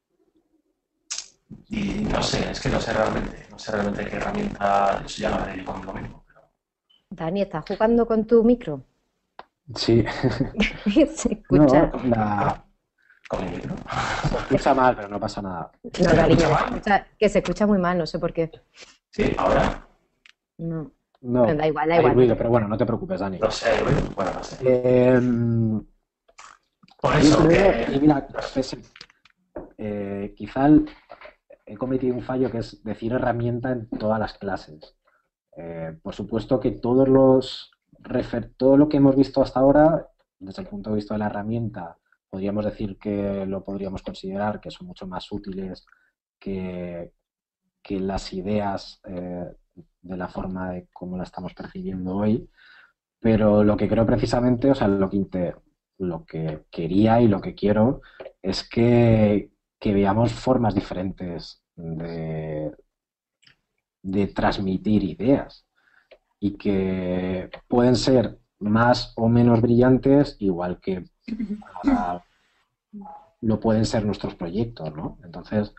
Y no sé, es que no sé realmente qué herramienta, eso ya lo haré yo conmigo mismo. Pero... Dani, ¿estás jugando con tu micro? Sí. Se No, escucha. ¿Con mi micro? se escucha mal, pero no pasa nada. No, cariño, que se escucha muy mal, no sé por qué. Sí, ahora No, No, bueno, da igual, hay no ruido, te pero bueno, no te preocupes, Dani. no sé, bueno, no sé. Por Yo eso creo, y que... mira, quizá he cometido un fallo que es decir herramienta en todas las clases. Por supuesto que todo lo que hemos visto hasta ahora, desde el punto de vista de la herramienta, podríamos decir que lo podríamos considerar que son mucho más útiles que las ideas de la forma de cómo la estamos percibiendo hoy. Pero lo que creo precisamente, o sea, lo que quería y lo que quiero es que veamos formas diferentes de transmitir ideas y que pueden ser más o menos brillantes, igual que lo pueden ser nuestros proyectos, ¿no? Entonces,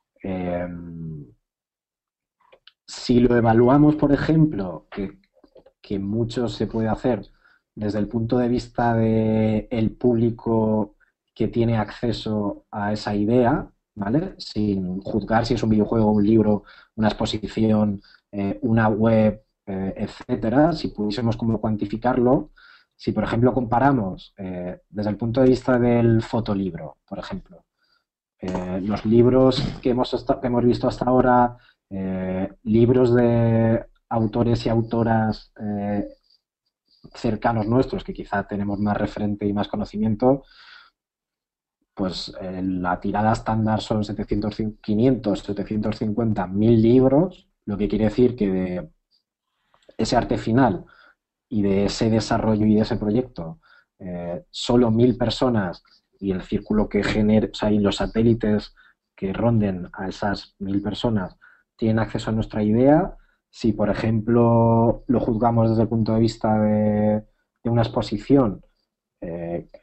si lo evaluamos, por ejemplo, que mucho se puede hacer desde el punto de vista del público que tiene acceso a esa idea, ¿vale? Sin juzgar si es un videojuego, un libro, una exposición, una web, etcétera. Si pudiésemos como cuantificarlo, si por ejemplo comparamos desde el punto de vista del fotolibro, por ejemplo, los libros que hemos visto hasta ahora, libros de autores y autoras cercanos nuestros, que quizá tenemos más referente y más conocimiento, pues la tirada estándar son 500, 750, 1000 libros, lo que quiere decir que de ese arte final y de ese desarrollo y de ese proyecto, solo 1000 personas y el círculo que genere, o sea, y los satélites que ronden a esas 1000 personas tienen acceso a nuestra idea. Si, por ejemplo, lo juzgamos desde el punto de vista de una exposición,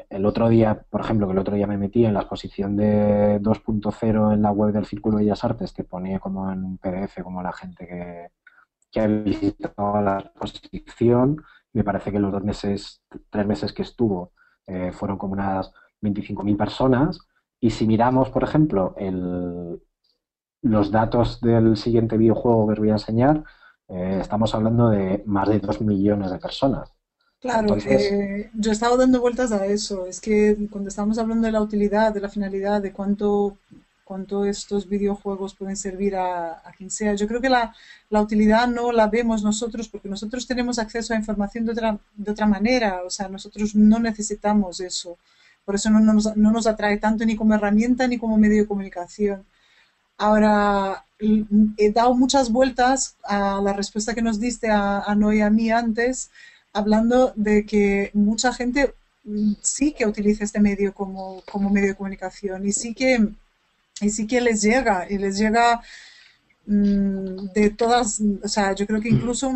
el otro día, por ejemplo, que el otro día me metí en la exposición de 2.0 en la web del Círculo de Bellas Artes, te ponía como en un PDF, como la gente que ha visitado la exposición. Me parece que los 2 meses, 3 meses que estuvo, fueron como unas 25.000 personas. Y si miramos, por ejemplo, los datos del siguiente videojuego que os voy a enseñar, estamos hablando de más de 2 millones de personas. Claro, Entonces, yo he estado dando vueltas a eso. Es que cuando estamos hablando de la utilidad, de la finalidad, de cuánto estos videojuegos pueden servir a quien sea, yo creo que la utilidad no la vemos nosotros porque nosotros tenemos acceso a información de otra manera. O sea, nosotros no necesitamos eso. Por eso no nos atrae tanto ni como herramienta ni como medio de comunicación. Ahora, he dado muchas vueltas a la respuesta que nos diste a Noé y a mí antes, hablando de que mucha gente sí que utiliza este medio como medio de comunicación y sí que les llega de todas, o sea, yo creo que incluso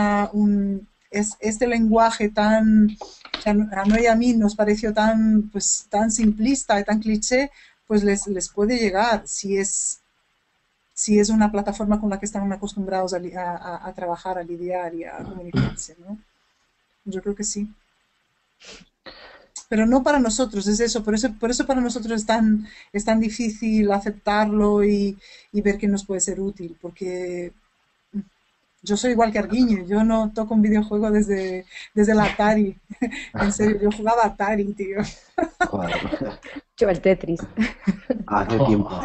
este lenguaje que a Noé y a mí nos pareció tan simplista y tan cliché, pues les puede llegar si es una plataforma con la que están acostumbrados a trabajar, a lidiar y a comunicarse, ¿no? Yo creo que sí. Pero no para nosotros, es eso. Por eso para nosotros es tan difícil aceptarlo y ver que nos puede ser útil, porque yo soy igual que Arguiño, yo no toco un videojuego desde la Atari. En serio, yo jugaba Atari, tío. joder, Yo el Tetris. hace tiempo.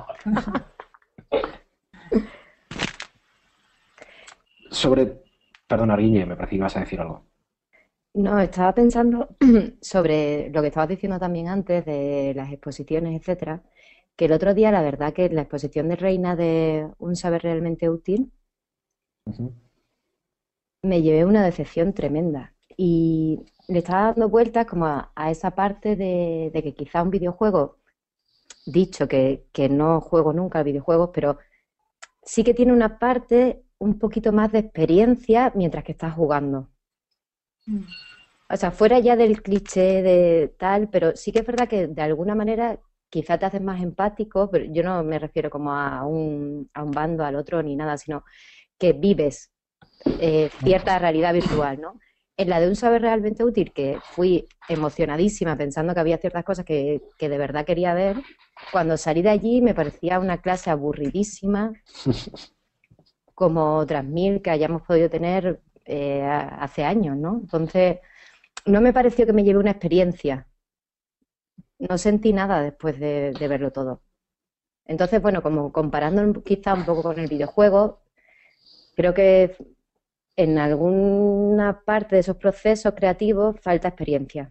Perdona, Guille, me parece que ibas a decir algo. No, estaba pensando sobre lo que estabas diciendo también antes de las exposiciones, etcétera, que el otro día la verdad que la exposición de Reina de Un saber realmente útil Ujú. me llevé una decepción tremenda y le estaba dando vueltas como a esa parte de que quizá un videojuego, dicho que no juego nunca a videojuegos, pero sí que tiene una parte un poquito más de experiencia mientras que estás jugando. Mm. O sea, fuera ya del cliché de tal, pero sí que es verdad que de alguna manera quizá te haces más empático, pero yo no me refiero como a un bando, al otro, ni nada, sino que vives cierta realidad virtual, ¿no? En la de Un saber realmente útil, que fui emocionadísima pensando que había ciertas cosas que de verdad quería ver, cuando salí de allí me parecía una clase aburridísima, como otras mil que hayamos podido tener hace años, ¿no? Entonces, no me pareció que me lleve una experiencia. No sentí nada después de verlo todo. Entonces, bueno, como comparando quizá un poco con el videojuego, creo que en alguna parte de esos procesos creativos falta experiencia.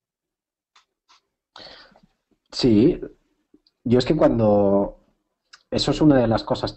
Sí, yo es que cuando... Eso es una de las cosas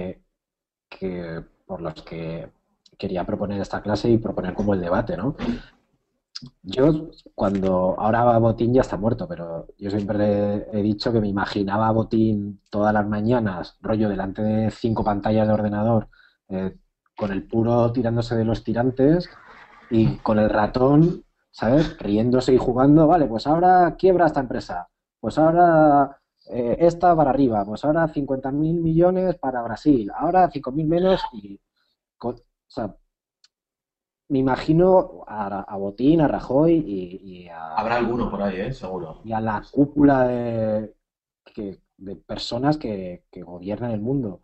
por las que quería proponer esta clase y proponer como el debate, ¿no? Yo ahora Botín ya está muerto, pero yo siempre he dicho que me imaginaba a Botín todas las mañanas, rollo delante de 5 pantallas de ordenador, eh, con el puro tirándose de los tirantes y con el ratón, ¿sabes? Riéndose y jugando, vale, pues ahora quiebra esta empresa, pues ahora esta para arriba, pues ahora 50.000 millones para Brasil, ahora 5.000 menos o sea, me imagino a Botín, a Rajoy Habrá alguno por ahí, seguro. y a la cúpula de personas que gobiernan el mundo.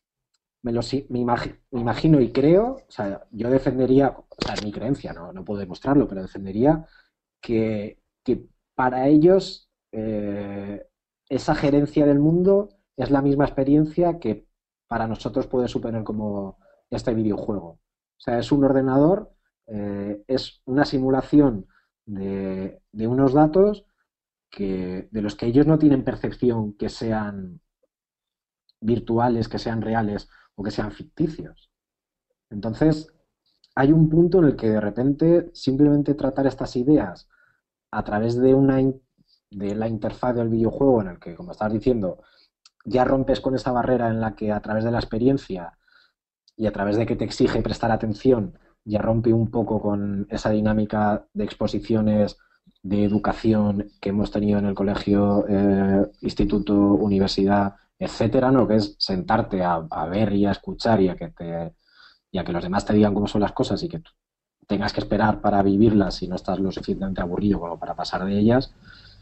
Me imagino y creo, o sea, yo defendería, o sea, es mi creencia, no puedo demostrarlo, pero defendería que para ellos esa gerencia del mundo es la misma experiencia que para nosotros puede suponer como este videojuego. O sea, es un ordenador, es una simulación de unos datos de los que ellos no tienen percepción que sean virtuales, que sean reales o que sean ficticios. Entonces, hay un punto en el que de repente simplemente tratar estas ideas a través de la interfaz del videojuego, en el que, como estás diciendo, ya rompes con esa barrera en la que a través de la experiencia y a través de que te exige prestar atención, ya rompe un poco con esa dinámica de exposiciones de educación que hemos tenido en el colegio, instituto, universidad, etcétera, ¿no? Que es sentarte a ver y a escuchar y a que los demás te digan cómo son las cosas y que tú tengas que esperar para vivirlas si no estás lo suficientemente aburrido como para pasar de ellas.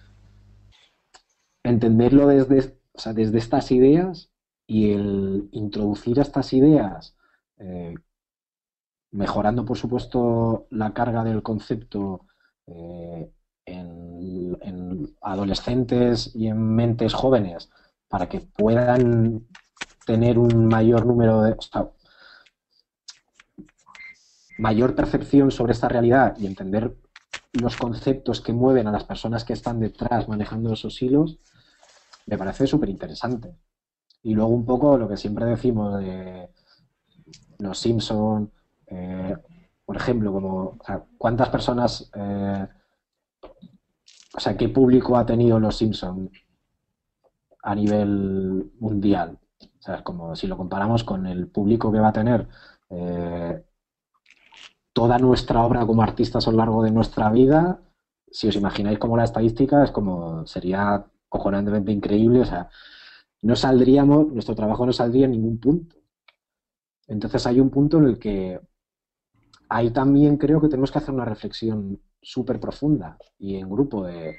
Entenderlo o sea, desde estas ideas y el introducir estas ideas, mejorando, por supuesto, la carga del concepto en adolescentes y en mentes jóvenes para que puedan tener un mayor número de, o sea, mayor percepción sobre esta realidad y entender los conceptos que mueven a las personas que están detrás manejando esos hilos, me parece súper interesante. Y luego un poco lo que siempre decimos de los Simpson, por ejemplo, como, o sea, ¿cuántas personas, o sea, qué público ha tenido los Simpson a nivel mundial? O sea, es como si lo comparamos con el público que va a tener toda nuestra obra como artistas a lo largo de nuestra vida, si os imagináis como la estadística, es como, sería cojonantemente increíble, o sea, no saldríamos, nuestro trabajo no saldría en ningún punto. Entonces hay un punto en el que ahí también creo que tenemos que hacer una reflexión súper profunda y en grupo de,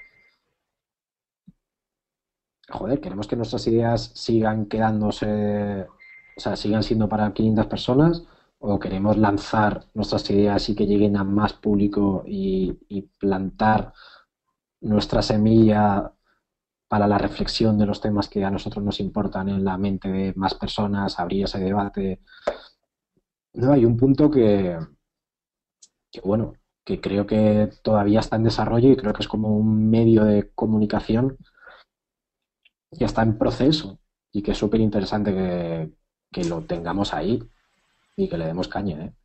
joder, queremos que nuestras ideas sigan quedándose, o sea, sigan siendo para 500 personas o queremos lanzar nuestras ideas y que lleguen a más público y plantar nuestra semilla para la reflexión de los temas que a nosotros nos importan en la mente de más personas, abrir ese debate. No, hay un punto bueno, que creo que todavía está en desarrollo y creo que es como un medio de comunicación que está en proceso y que es súper interesante que lo tengamos ahí y que le demos caña, ¿eh?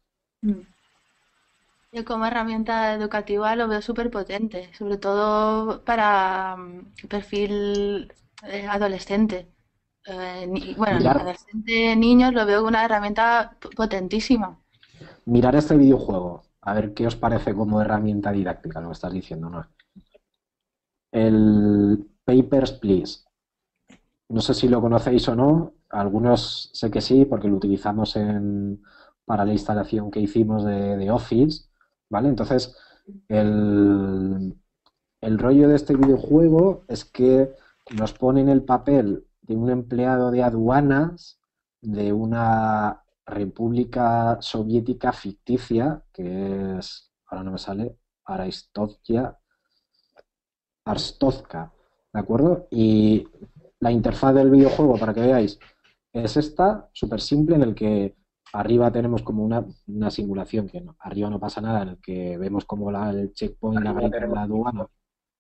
Yo como herramienta educativa lo veo súper potente, sobre todo para el perfil adolescente. Bueno, Mirar, adolescente, niños, lo veo una herramienta potentísima. mirar este videojuego, a ver qué os parece como herramienta didáctica, lo que estás diciendo, ¿no? El Papers, Please. No sé si lo conocéis o no, algunos sé que sí, porque lo utilizamos para la instalación que hicimos de Office, ¿vale? Entonces, el, el rollo de este videojuego es que nos pone en el papel de un empleado de aduanas de una república soviética ficticia, que es, ahora no me sale, Arstovka, ¿de acuerdo? Y la interfaz del videojuego, para que veáis, es esta, súper simple, en el que arriba tenemos como una simulación, que no, arriba no pasa nada, en el que vemos como el checkpoint, la garita de la aduana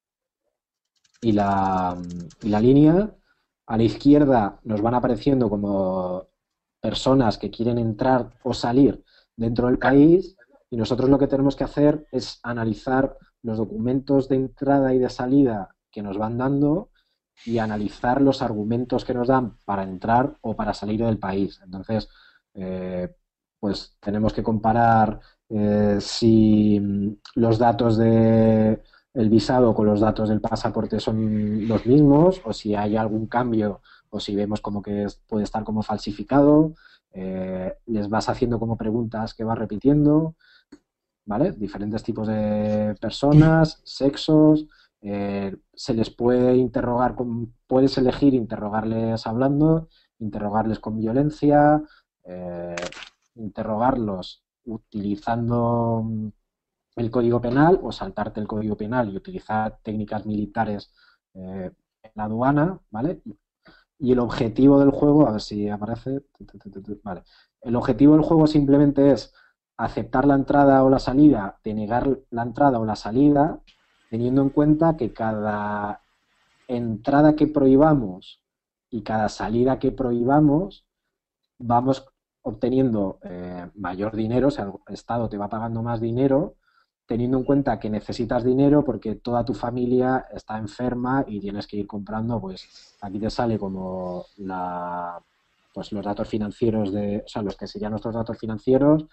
y la línea. A la izquierda nos van apareciendo como personas que quieren entrar o salir dentro del país y nosotros lo que tenemos que hacer es analizar los documentos de entrada y de salida que nos van dando y analizar los argumentos que nos dan para entrar o para salir del país. Entonces, pues tenemos que comparar si los datos de el visado con los datos del pasaporte son los mismos o si hay algún cambio o si vemos como que puede estar como falsificado. Les vas haciendo como preguntas que vas repitiendo, ¿vale? Diferentes tipos de personas, sexos, se les puede interrogar, puedes elegir interrogarles hablando, interrogarles con violencia, interrogarlos utilizando el código penal o saltarte el código penal y utilizar técnicas militares en la aduana, ¿vale? Y el objetivo del juego, a ver si aparece, vale. El objetivo del juego simplemente es aceptar la entrada o la salida, denegar la entrada o la salida, teniendo en cuenta que cada entrada que prohibamos y cada salida que prohibamos, vamos obteniendo mayor dinero, o sea, el Estado te va pagando más dinero, teniendo en cuenta que necesitas dinero porque toda tu familia está enferma y tienes que ir comprando, pues aquí te sale como pues los datos financieros o sea, los que serían nuestros datos financieros,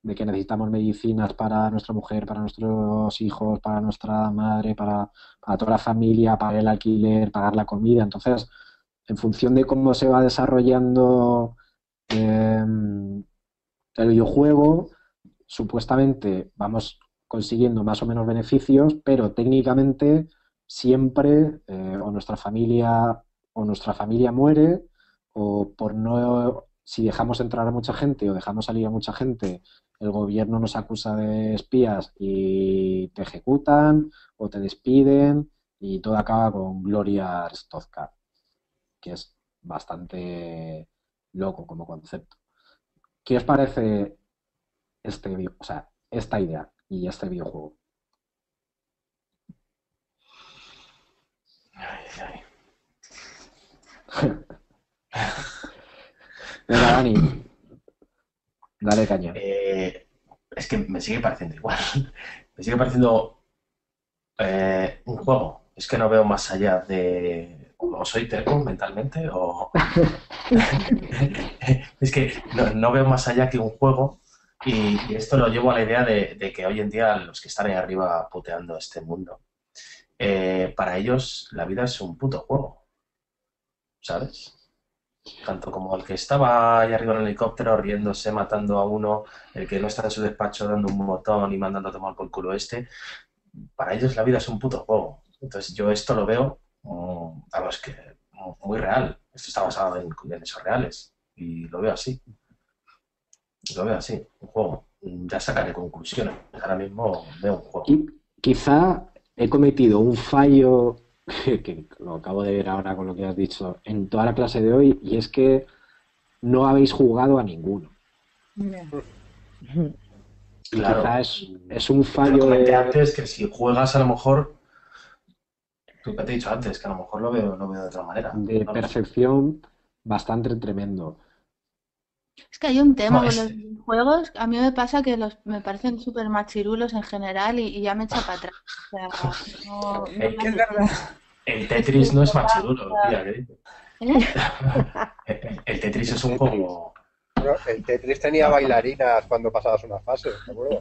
de que necesitamos medicinas para nuestra mujer, para nuestros hijos, para nuestra madre, para toda la familia, pagar el alquiler, pagar la comida. Entonces, en función de cómo se va desarrollando el videojuego, supuestamente vamos consiguiendo más o menos beneficios, pero técnicamente siempre o nuestra familia muere, o por no, si dejamos entrar a mucha gente o dejamos salir a mucha gente, el gobierno nos acusa de espías y te ejecutan o te despiden y todo acaba con Gloria Arstotzka, que es bastante loco como concepto. ¿Qué os parece esta idea y este videojuego? Ay. Venga, Dani, dale caña. Es que me sigue pareciendo igual. Me sigue pareciendo un juego. Es que no veo más allá de... ¿O soy terco mentalmente? O... Es que no veo más allá que un juego. Y esto lo llevo a la idea de que hoy en día los que están ahí arriba puteando este mundo, para ellos la vida es un puto juego, ¿sabes? Tanto como el que estaba ahí arriba en el helicóptero riéndose, matando a uno, el que no está en su despacho dando un botón y mandando a tomar por culo para ellos la vida es un puto juego. Entonces yo esto lo veo, vamos, que muy real. Esto está basado en hechos reales y lo veo así. Lo veo así, un juego. Ya sacaré conclusiones. Ahora mismo veo un juego. Quizá he cometido un fallo que lo acabo de ver ahora con lo que has dicho en toda la clase de hoy, y es que no habéis jugado a ninguno. Y Claro. quizá es un fallo comenté antes que si juegas a lo mejor, tú que te he dicho antes, que a lo mejor lo veo de otra manera. de percepción bastante tremendo. Es que hay un tema No, con los videojuegos, a mí me pasa que me parecen súper machirulos en general y ya me echa para atrás. O sea, no me Es hace- verdad. El Tetris no es machirulo, tía, ¿qué dices? ¿Eh? El Tetris es un juego... Bueno, el Tetris tenía bailarinas cuando pasabas una fase, ¿te acuerdas?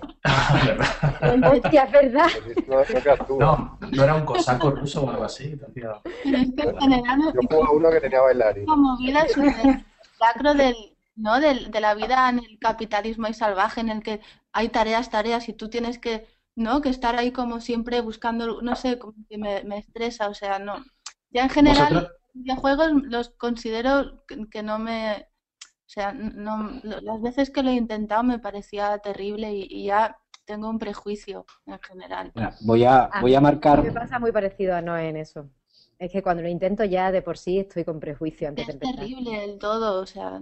Hostia, es verdad. No creas tú. No era un cosaco ruso o algo así. Tía. Pero es que en general Yo jugaba a uno que tenía bailarinas. como vida es un sacro ¿no? de la vida en el capitalismo y salvaje en el que hay tareas y tú tienes que, ¿no? que estar ahí como siempre buscando, no sé, como que me estresa, o sea, no. Ya en general Vosotros- los videojuegos los considero que no me, o sea, no, las veces que lo he intentado me parecía terrible y ya tengo un prejuicio en general. Mira, voy a Me marcar. pasa muy parecido a Noé en eso. Es que cuando lo intento ya de por sí estoy con prejuicio antes de Es empezar. terrible el todo, o sea,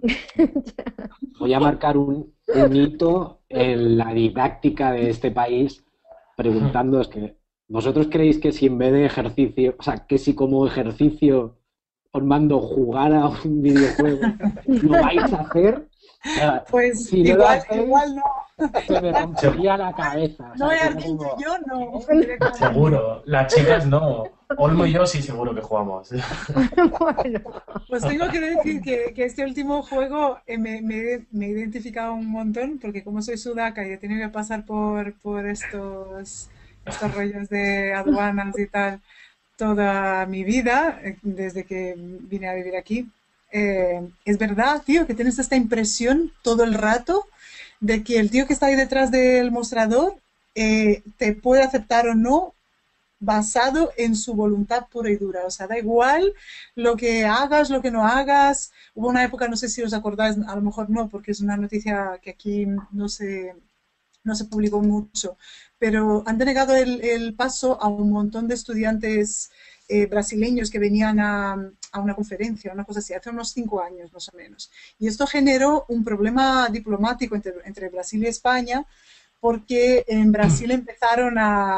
Voy a marcar un hito en la didáctica de este país preguntándoos que ¿vosotros creéis que si en vez de ejercicio, o sea, que si como ejercicio os mando jugar a un videojuego, lo vais a hacer? O sea, Pues si no lo igual, hacéis, igual no. se me rompería la cabeza. O No sea, he que como- yo no. Seguro. Las chicas no. Olmo y yo sí seguro que jugamos. Bueno, Pues tengo que decir que este último juego me he identificado un montón, porque como soy sudaca y he tenido que pasar por estos rollos de aduanas y tal toda mi vida, desde que vine a vivir aquí. Es verdad, tío, que tienes esta impresión todo el rato de que el tío que está ahí detrás del mostrador te puede aceptar o no basado en su voluntad pura y dura. O sea, da igual lo que hagas, lo que no hagas. Hubo una época, no sé si os acordáis, a lo mejor no, porque es una noticia que aquí no se publicó mucho, pero han denegado el paso a un montón de estudiantes brasileños que venían a una conferencia, una cosa así, hace unos 5 años más o menos. Y esto generó un problema diplomático entre Brasil y España, porque en Brasil empezaron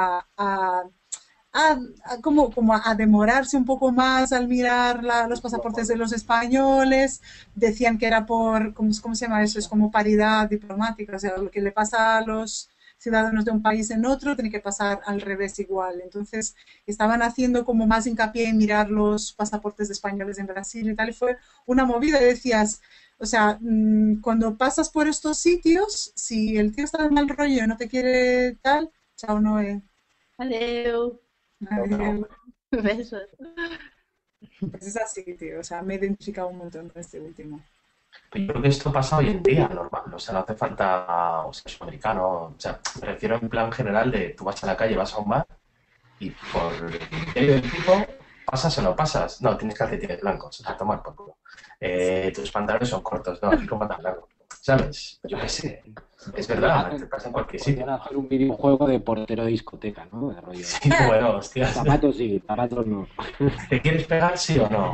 como a demorarse un poco más al mirar los pasaportes de los españoles. Decían que era por, ¿cómo se llama eso? Es como paridad diplomática, o sea, lo que le pasa a los ciudadanos de un país en otro, tiene que pasar al revés igual. Entonces, estaban haciendo como más hincapié en mirar los pasaportes españoles en Brasil y tal, y fue una movida y decías, o sea, cuando pasas por estos sitios, si el tío está de mal rollo y no te quiere tal, chao Noé. Adiós. Adiós. Besos. Pues es así, tío, o sea, me he identificado un montón con este último. Pero yo creo que esto pasa hoy en día, normal. O sea, no hace falta, o sea, sudamericano. O sea, me refiero en plan general de tú vas a la calle, vas a un bar y por el tipo, ¿pasas o no pasas? No, tienes calcetines blancos, a tomar por culo. Tus pantalones son cortos, no, aquí como tan largo. ¿Sabes? Yo qué sé. Es verdad, te pasa en cualquier sitio. Podrían hacer un videojuego de portero de discoteca, ¿no? De rollo. Sí, bueno, hostias. Zapatos sí, zapatos no. ¿Te quieres pegar, sí o no?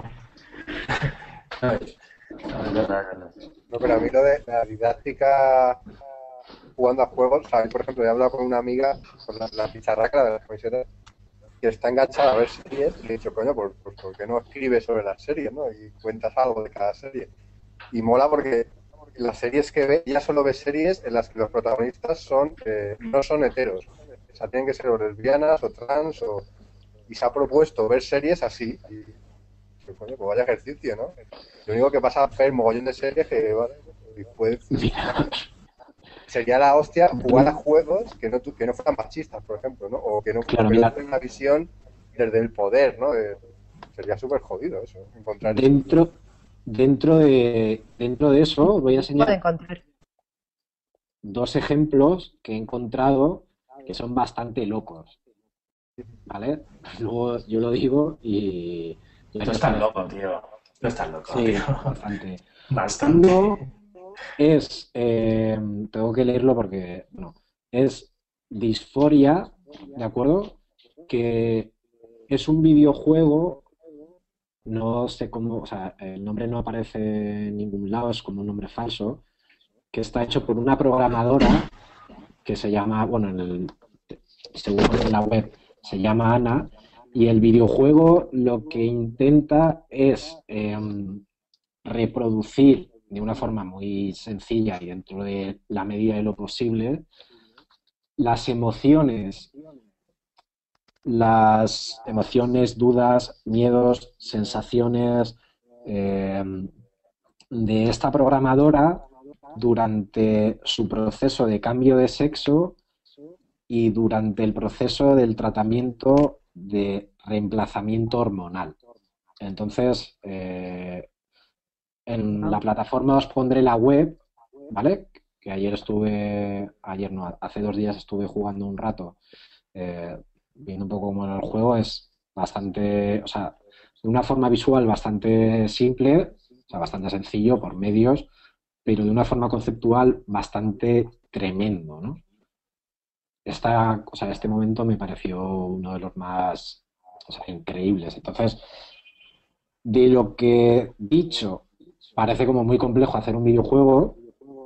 ¿Sabes? No, pero a mí lo de la didáctica jugando a juegos, ¿sabes? Por ejemplo, he hablado con una amiga, con la picharraca de las camisetas, que está enganchada a ver series, y le he dicho, coño, pues ¿por qué no escribes sobre las series, ¿no? Y cuentas algo de cada serie. Y mola porque las series que ve, ella solo ve series en las que los protagonistas no son heteros. O sea, tienen que ser o lesbianas o trans, y se ha propuesto ver series así. Y, pues, coño, pues vaya ejercicio, ¿no? Lo único que pasa es ver mogollón de series que, vale, y pues, sería la hostia jugar a juegos que no fueran machistas, por ejemplo, ¿no? O que no Claro, tuvieran mira. una visión desde el poder, ¿no? Sería súper jodido eso, encontrar eso. Dentro de eso, os voy a Puedo enseñar encontrar. dos ejemplos que he encontrado que son bastante locos, ¿vale? Luego yo lo digo y... No estás loco, tío. No estás loco, Sí, tío. bastante. Bastante. Uno es, tengo que leerlo porque, no, es Disforia, ¿de acuerdo? Que es un videojuego, no sé cómo, o sea, el nombre no aparece en ningún lado, es como un nombre falso, que está hecho por una programadora que se llama, bueno, según en la web, se llama Ana, y el videojuego lo que intenta es reproducir de una forma muy sencilla y dentro de la medida de lo posible las emociones, dudas, miedos, sensaciones de esta programadora durante su proceso de cambio de sexo y durante el proceso del tratamiento de reemplazamiento hormonal. Entonces, en la plataforma os pondré la web, ¿vale? Que hace 2 días estuve jugando un rato, viendo un poco cómo era el juego. Es bastante, o sea, de una forma visual bastante simple, o sea, bastante sencillo por medios, pero de una forma conceptual bastante tremendo, ¿no? Este momento me pareció uno de los más, o sea, increíbles. Entonces, de lo que dicho, parece como muy complejo hacer un videojuego.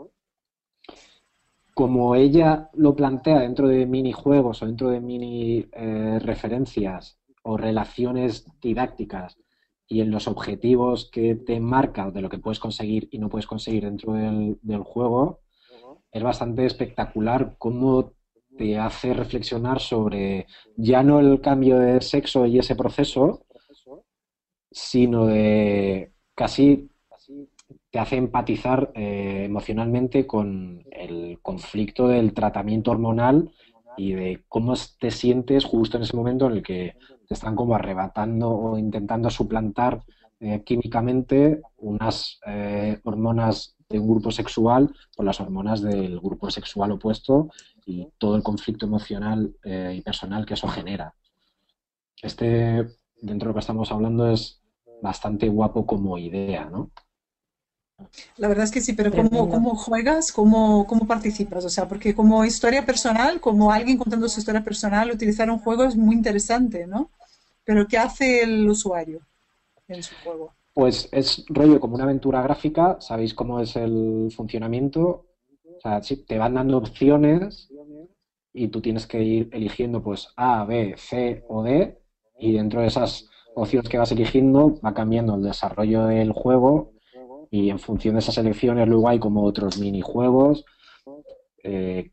Como ella lo plantea dentro de minijuegos o dentro de mini referencias o relaciones didácticas y en los objetivos que te marca de lo que puedes conseguir y no puedes conseguir dentro del juego, es bastante espectacular cómo te hace reflexionar sobre ya no el cambio de sexo y ese proceso, sino de casi te hace empatizar emocionalmente con el conflicto del tratamiento hormonal y de cómo te sientes justo en ese momento en el que te están como arrebatando o intentando suplantar químicamente unas hormonas de un grupo sexual por las hormonas del grupo sexual opuesto y todo el conflicto emocional y personal que eso genera. Dentro de lo que estamos hablando, es bastante guapo como idea, ¿no? La verdad es que sí, pero Tremendo. ¿cómo juegas? ¿Cómo participas? O sea, porque como historia personal, como alguien contando su historia personal, utilizar un juego es muy interesante, ¿no? Pero ¿qué hace el usuario en su juego? Pues es rollo como una aventura gráfica, sabéis cómo es el funcionamiento. O sea, sí, te van dando opciones y tú tienes que ir eligiendo pues A, B, C o D, y dentro de esas opciones que vas eligiendo va cambiando el desarrollo del juego, y en función de esas elecciones luego hay como otros minijuegos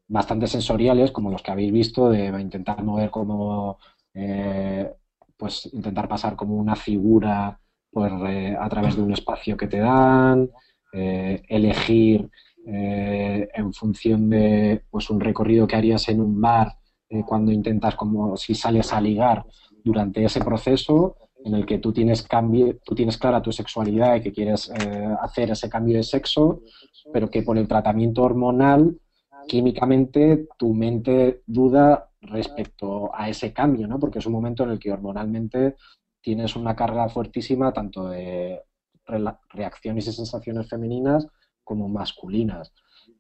bastante sensoriales, como los que habéis visto, de intentar mover como, pues intentar pasar como una figura a través de un espacio que te dan, elegir en función de pues un recorrido que harías en un bar cuando intentas, como si sales a ligar durante ese proceso en el que tú tienes clara tu sexualidad y que quieres hacer ese cambio de sexo, pero que por el tratamiento hormonal, químicamente, tu mente duda respecto a ese cambio, ¿no? Porque es un momento en el que hormonalmente tienes una carga fuertísima tanto de reacciones y sensaciones femeninas como masculinas.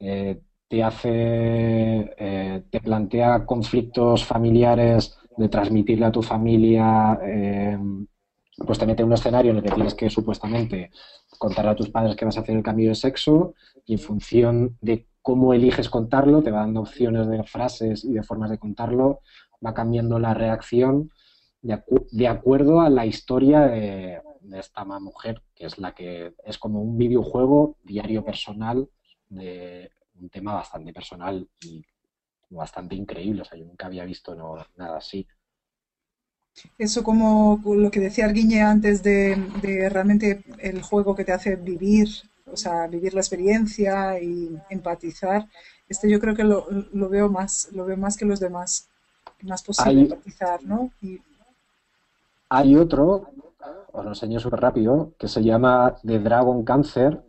Te plantea conflictos familiares de transmitirle a tu familia, pues te mete en un escenario en el que tienes que supuestamente contar a tus padres que vas a hacer el cambio de sexo y en función de cómo eliges contarlo, te va dando opciones de frases y de formas de contarlo, va cambiando la reacción de acuerdo a la historia de esta mujer, que es la que es como un videojuego diario personal de un tema bastante personal y bastante increíble. O sea, yo nunca había visto nada así. Eso como lo que decía Arguiñe antes de realmente el juego que te hace vivir, o sea, vivir la experiencia y empatizar. Este yo creo que lo veo más que los demás, más posible Hay, empatizar, ¿no? Y hay otro, os lo enseño súper rápido, que se llama The Dragon Cancer,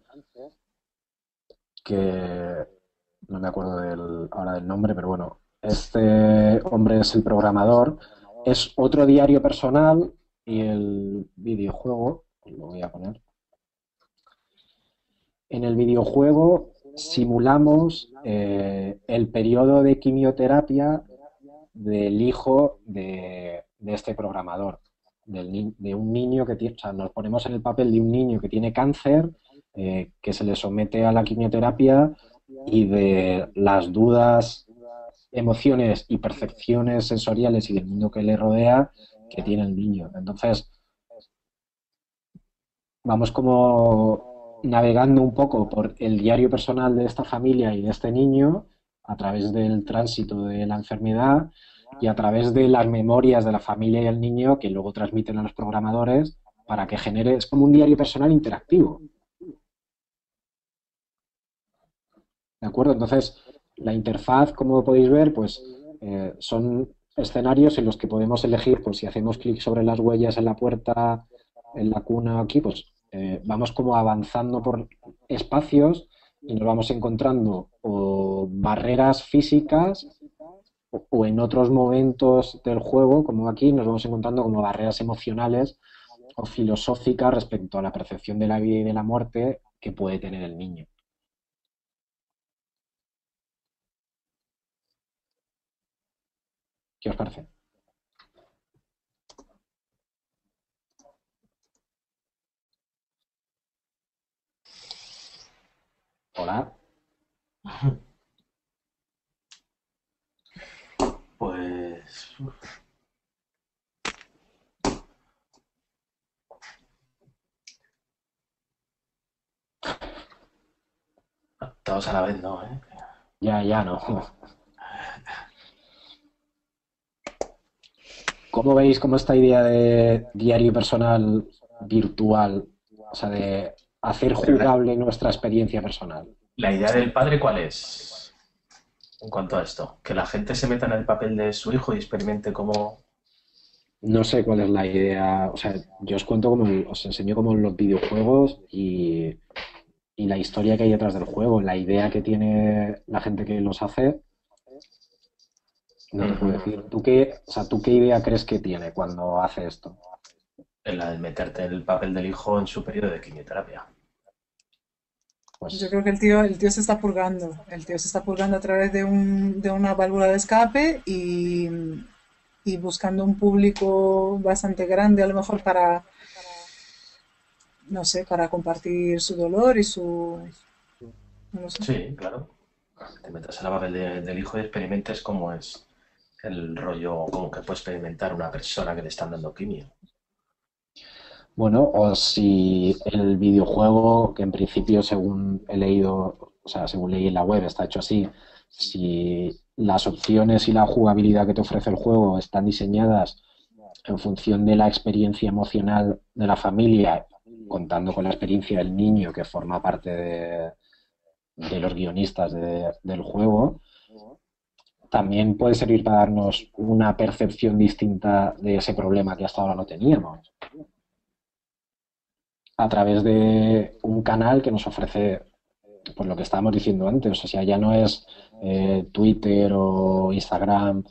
que no me acuerdo ahora del nombre, pero bueno, este hombre es el programador. Es otro diario personal y el videojuego, lo voy a poner. En el videojuego simulamos el periodo de quimioterapia del hijo de este programador, de un niño que tiene, o sea, nos ponemos en el papel de un niño que tiene cáncer, que se le somete a la quimioterapia y de las dudas, emociones y percepciones sensoriales y del mundo que le rodea que tiene el niño. Entonces, vamos como navegando un poco por el diario personal de esta familia y de este niño a través del tránsito de la enfermedad y a través de las memorias de la familia y el niño que luego transmiten a los programadores para que genere, es como un diario personal interactivo. ¿De acuerdo? Entonces, la interfaz, como podéis ver, pues son escenarios en los que podemos elegir, pues si hacemos clic sobre las huellas en la puerta, en la cuna aquí, pues vamos como avanzando por espacios y nos vamos encontrando o barreras físicas o en otros momentos del juego, como aquí, nos vamos encontrando como barreras emocionales o filosóficas respecto a la percepción de la vida y de la muerte que puede tener el niño. ¿Qué os parece? Hola. Pues todos a la vez, ¿no? Ya no. ¿Cómo veis como esta idea de diario personal virtual, o sea, de hacer Pero jugable nuestra experiencia personal? la idea del padre, ¿cuál es en cuanto a esto? Que la gente se meta en el papel de su hijo y experimente cómo... No sé cuál es la idea, o sea, yo os cuento os enseño como los videojuegos y la historia que hay detrás del juego, la idea que tiene la gente que los hace, no te puedo decir. ¿Tú qué idea crees que tiene cuando hace esto? En la de meterte en el papel del hijo en su periodo de quimioterapia. yo Pues creo que el tío se está purgando. El tío se está purgando a través de una válvula de escape y buscando un público bastante grande, a lo mejor para, no sé, para compartir su dolor y su, no lo sé. Sí, claro. Te metas en el papel del hijo y experimentes cómo es el rollo, como que puede experimentar una persona que le están dando quimio. bueno, o si el videojuego, que en principio, según he leído, o sea, según leí en la web, está hecho así, Si las opciones y la jugabilidad que te ofrece el juego están diseñadas en función de la experiencia emocional de la familia, contando con la experiencia del niño que forma parte de los guionistas del juego, también puede servir para darnos una percepción distinta de ese problema que hasta ahora no teníamos. A través de un canal que nos ofrece, pues lo que estábamos diciendo antes, o sea, ya no es Twitter o Instagram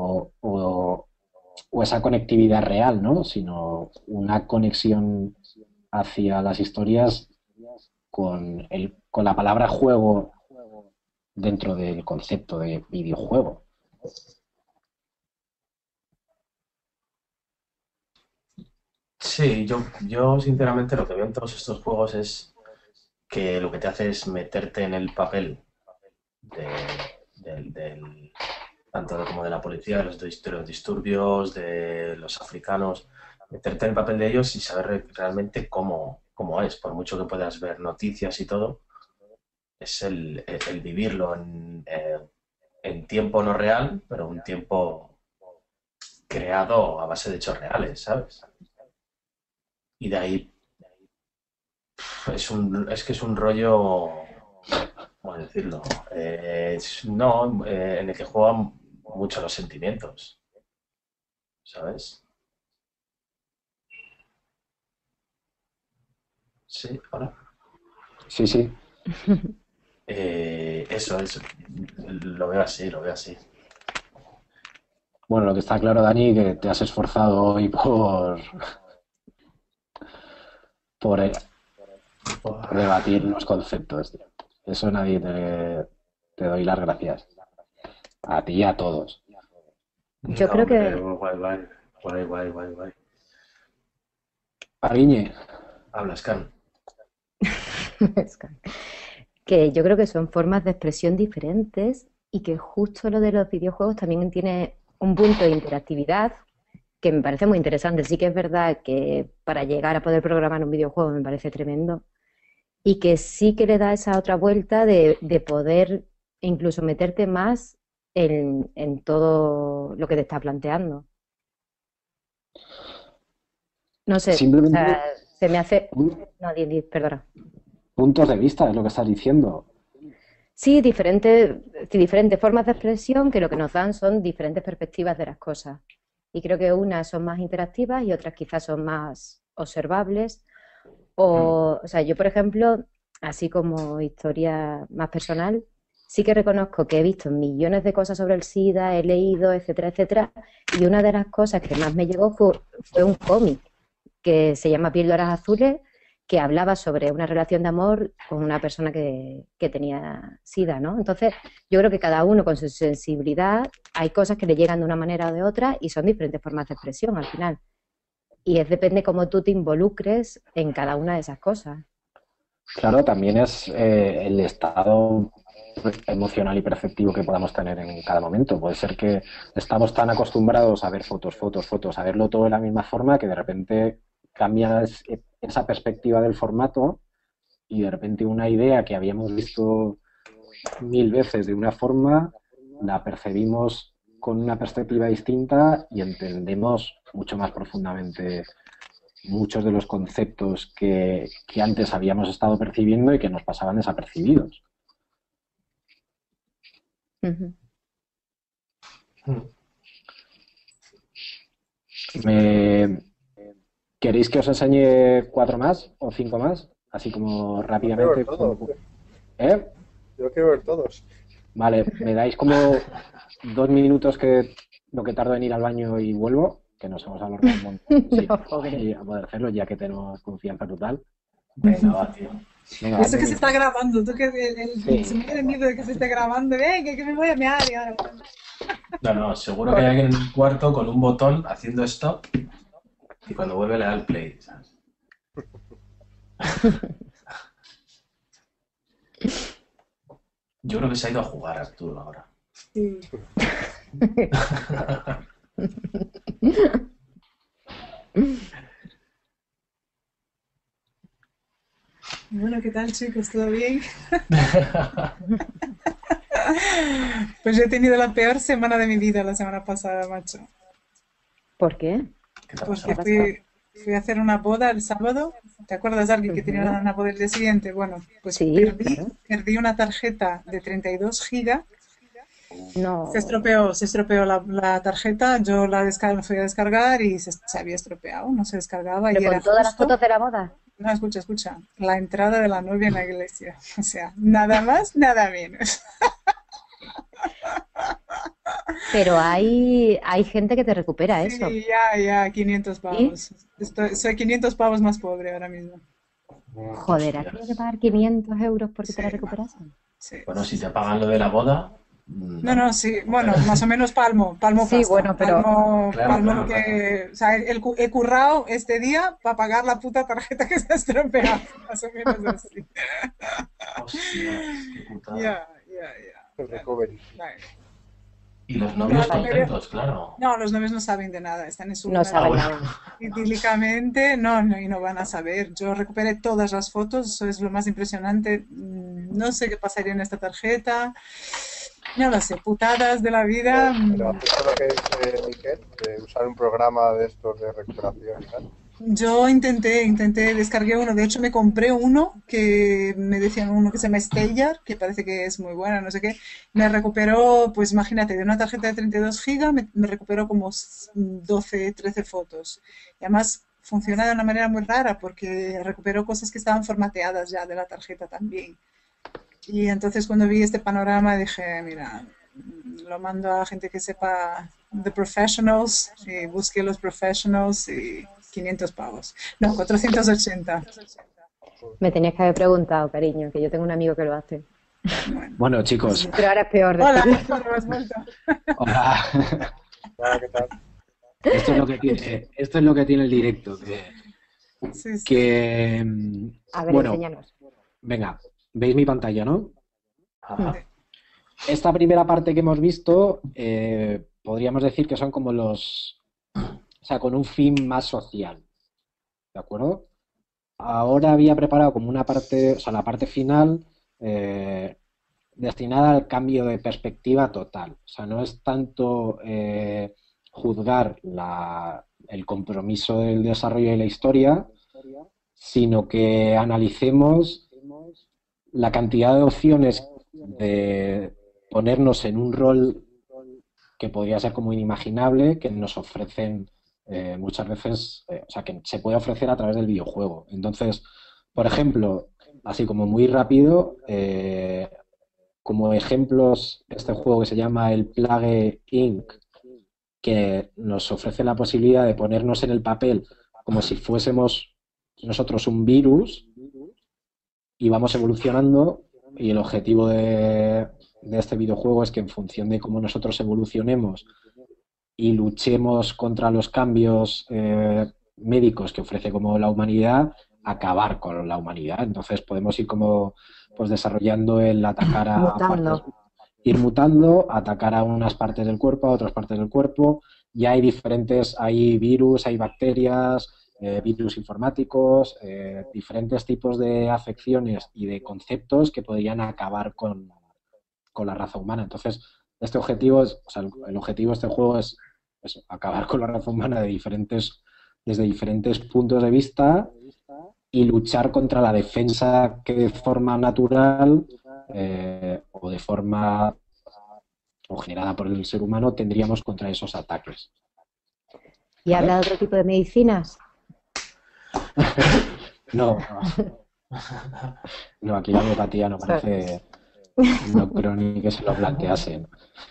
o esa conectividad real, ¿no? Sino una conexión hacia las historias con la palabra juego dentro del concepto de videojuego. Sí, yo sinceramente lo que veo en todos estos juegos es que lo que te hace es meterte en el papel tanto como de la policía, de los disturbios, de los africanos, meterte en el papel de ellos y saber realmente cómo es, por mucho que puedas ver noticias y todo, es el vivirlo en tiempo no real, pero un tiempo creado a base de hechos reales, ¿sabes? Y de ahí es que es un rollo, ¿cómo decirlo? En el que juegan mucho los sentimientos, ¿sabes? Sí, hola. Sí, sí. Eso, lo veo así, lo veo así. Bueno, lo que está claro, Dani, que te has esforzado hoy por debatir los conceptos, tío. Eso nadie te doy las gracias. A ti y a todos. Yo No, creo hombre, que guay. Pariñe, Habla, Scan. que yo creo que son formas de expresión diferentes y que justo lo de los videojuegos también tiene un punto de interactividad que me parece muy interesante. Sí que es verdad que para llegar a poder programar un videojuego me parece tremendo y que sí que le da esa otra vuelta de poder incluso meterte más en todo lo que te está planteando. No sé, o simplemente sea, se me hace... No, perdona. puntos de vista es lo que estás diciendo. Sí, diferentes formas de expresión que lo que nos dan son diferentes perspectivas de las cosas. Y creo que unas son más interactivas y otras quizás son más observables. O sea, yo, por ejemplo, así como historia más personal, sí que reconozco que he visto millones de cosas sobre el SIDA, he leído, etcétera, etcétera. Y una de las cosas que más me llegó fue un cómic que se llama Píldoras Azules, que hablaba sobre una relación de amor con una persona que tenía SIDA, ¿no? Entonces, yo creo que cada uno con su sensibilidad, hay cosas que le llegan de una manera o de otra y son diferentes formas de expresión al final. Y depende cómo tú te involucres en cada una de esas cosas. Claro, también es el estado emocional y perceptivo que podamos tener en cada momento. Puede ser que estamos tan acostumbrados a ver fotos, a verlo todo de la misma forma que de repente cambia esa perspectiva del formato y de repente una idea que habíamos visto 1000 veces de una forma la percibimos con una perspectiva distinta y entendemos mucho más profundamente muchos de los conceptos que antes habíamos estado percibiendo y que nos pasaban desapercibidos. Ujú. ¿Queréis que os enseñe 4 más o 5 más? Así como Yo quiero rápidamente. ver todos. ¿Eh? Yo quiero ver todos. Vale, me dais como 2 minutos que lo que tardo en ir al baño y vuelvo, que nos hemos alargado un montón. Sí, No, pobre. y a poder hacerlo ya que tenemos confianza total. Venga, va, tío. Venga, Eso que se venga. está grabando, tú que Sí. se me da miedo de que se esté grabando, venga, que me voy a mear y ahora. No, seguro que hay alguien en el cuarto con un botón haciendo stop y cuando vuelve le da el play, ¿sabes? Yo creo que se ha ido a jugar Arturo ahora. Sí. Bueno, ¿qué tal, chicos? ¿Todo bien? Pues yo he tenido la peor semana de mi vida la semana pasada, macho. ¿Por qué? ¿Qué te ha Porque pasado? fui a hacer una boda el sábado. ¿Te acuerdas, alguien que tenía Ujú. una boda el día siguiente? Bueno, pues Sí, claro. perdí una tarjeta de 32 gigas. No. Se estropeó la tarjeta, yo me fui a descargar y se había estropeado, no se descargaba Pero y con era todas las justo, fotos de la boda. no, escucha, la entrada de la novia en la iglesia. O sea, nada más, nada menos. Pero hay gente que te recupera eso. Sí, ya, 500 ¿Sí? pavos. Soy 500 pavos más pobre ahora mismo. Joder, ¿has tenido que pagar 500 euros porque te Sí, la recuperasen? sí, Bueno, sí, si te sí. pagan lo de la boda, No, no. no, sí, bueno, más o menos palmo Sí, pasta, bueno, pero Claro, palmo lo claro, claro. que, o sea, he currado este día para pagar la puta tarjeta que se ha estropeado, más o menos así. Hostias, qué putada. Ya. El Bueno, recovery. vale. Y los La novios recuperé. contentos, claro. No, los novios no saben de nada, están en su no luna de Ah, saben bueno. miel. nada. Idílicamente, no, y no van a saber. Yo recuperé todas las fotos, eso es lo más impresionante. No sé qué pasaría en esta tarjeta, no lo sé, putadas de la vida. Pero has visto lo que dice Miquel, de usar un programa de estos de recuperación y tal. Yo intenté, descargué uno, de hecho me compré uno que me decían uno que se llama Stellar, que parece que es muy buena, no sé qué. Me recuperó, pues imagínate, de una tarjeta de 32 gigas me recuperó como 12, 13 fotos. Y además funciona de una manera muy rara porque recuperó cosas que estaban formateadas ya de la tarjeta también. Y entonces cuando vi este panorama dije, mira, lo mando a gente que sepa the professionals y busque los professionals y 500 pavos. No, 480. Me tenías que haber preguntado, cariño, que yo tengo un amigo que lo hace. Bueno, Bueno, pues chicos, ya. Pero ahora es peor Hola, decirlo. Héctor, ¿has vuelto? hola. Nada, ¿qué tal? Esto es lo que tiene el directo. Sí. Que, A ver, bueno, enséñanos. venga, veis mi pantalla, ¿no? Ajá. Esta primera parte que hemos visto, podríamos decir que son como o sea, con un fin más social, ¿de acuerdo? Ahora había preparado como una parte, o sea, la parte final, destinada al cambio de perspectiva total. O sea, no es tanto juzgar el compromiso del desarrollo de la historia, sino que analicemos la cantidad de opciones de ponernos en un rol que podría ser como inimaginable, que nos ofrecen muchas veces, o sea, que se puede ofrecer a través del videojuego. Entonces, por ejemplo, así como muy rápido, como ejemplos, este juego que se llama el Plague Inc., que nos ofrece la posibilidad de ponernos en el papel como si fuésemos nosotros un virus y vamos evolucionando, y el objetivo de este videojuego es que en función de cómo nosotros evolucionemos y luchemos contra los cambios médicos que ofrece como la humanidad, acabar con la humanidad. Entonces podemos ir como pues desarrollando el atacar a partes, Mutando. ir mutando, atacar a unas partes del cuerpo, a otras partes del cuerpo. Ya hay hay virus, hay bacterias, virus informáticos, diferentes tipos de afecciones y de conceptos que podrían acabar con la raza humana. Entonces, o sea, el objetivo de este juego es acabar con la raza humana desde diferentes puntos de vista y luchar contra la defensa que de forma natural o de forma o generada por el ser humano tendríamos contra esos ataques. ¿Y ¿Vale? habla de otro tipo de medicinas? No, no, aquí la homeopatía no parece, no creo ni que se lo planteasen.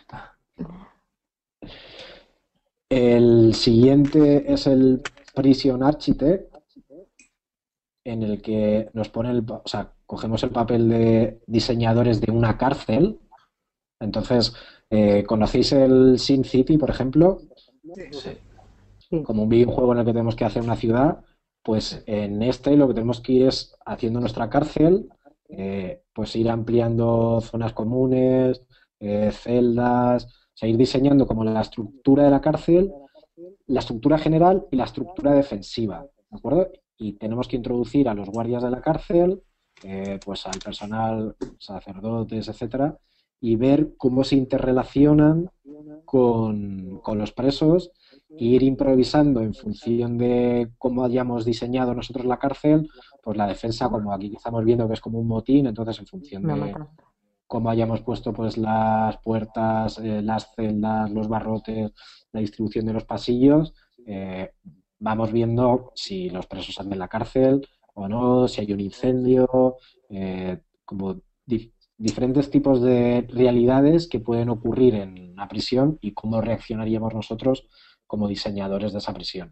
El siguiente es el Prison Architect, en el que nos pone o sea, cogemos el papel de diseñadores de una cárcel. Entonces, ¿conocéis el Sin City, por ejemplo? Sí. Sí. Como un videojuego en el que tenemos que hacer una ciudad, pues en este lo que tenemos que ir es haciendo nuestra cárcel, pues ir ampliando zonas comunes, celdas, o sea, ir diseñando como la estructura de la cárcel, la estructura general y la estructura defensiva, ¿de acuerdo? Y tenemos que introducir a los guardias de la cárcel, pues al personal, sacerdotes, etcétera, y ver cómo se interrelacionan con los presos e ir improvisando en función de cómo hayamos diseñado nosotros la cárcel, pues la defensa, como aquí estamos viendo que es como un motín, entonces en función Una de matanza. cómo hayamos puesto pues las puertas, las celdas, los barrotes, la distribución de los pasillos, vamos viendo si los presos salen de la cárcel o no, si hay un incendio, como diferentes tipos de realidades que pueden ocurrir en la prisión y cómo reaccionaríamos nosotros como diseñadores de esa prisión.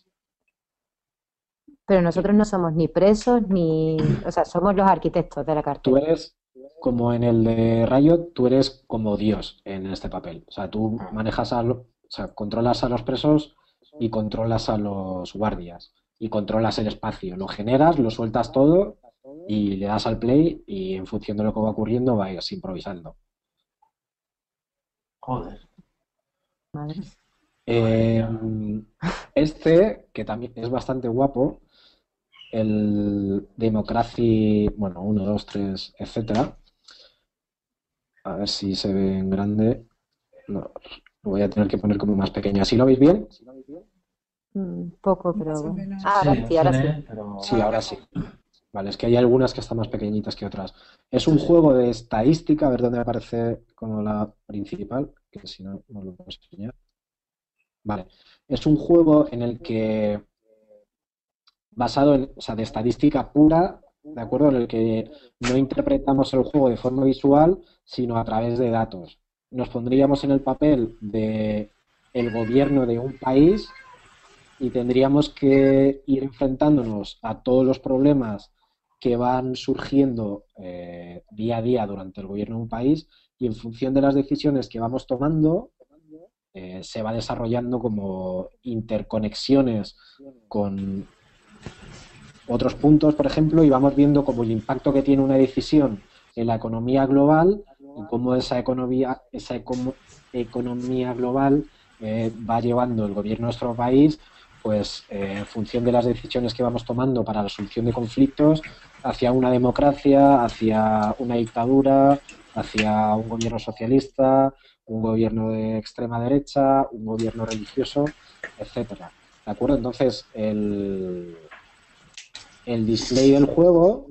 Pero nosotros no somos ni presos ni... O sea, somos los arquitectos de la Tú cárcel. eres, como en el de Riot, tú eres como Dios en este papel. O sea, tú manejas o sea, controlas a los presos y controlas a los guardias y controlas el espacio. Lo generas, lo sueltas todo y le das al play y en función de lo que va ocurriendo vas improvisando. Joder. Madre. Este, que también es bastante guapo, el Democracy, bueno, 1, 2, 3, etcétera. A ver si se ve en grande. No, lo voy a tener que poner como más pequeño. ¿Así lo veis bien? Poco, Más pero o bueno. menos. Ahora Sí, sí, ahora sí. pero... Sí, ahora sí. Vale, es que hay algunas que están más pequeñitas que otras. Es un juego de estadística, a ver dónde aparece como la principal, que si no, no lo puedo enseñar. Vale, es un juego en el que, basado en, o sea, de estadística pura, ¿de acuerdo? En el que no interpretamos el juego de forma visual, sino a través de datos. Nos pondríamos en el papel de el gobierno de un país y tendríamos que ir enfrentándonos a todos los problemas que van surgiendo día a día durante el gobierno de un país y en función de las decisiones que vamos tomando se va desarrollando como interconexiones con otros puntos, por ejemplo, y vamos viendo como el impacto que tiene una decisión en la economía global y cómo esa economía global va llevando el gobierno de nuestro país, pues en función de las decisiones que vamos tomando para la solución de conflictos, hacia una democracia, hacia una dictadura, hacia un gobierno socialista, un gobierno de extrema derecha, un gobierno religioso, etcétera. ¿De acuerdo? Entonces, el display del juego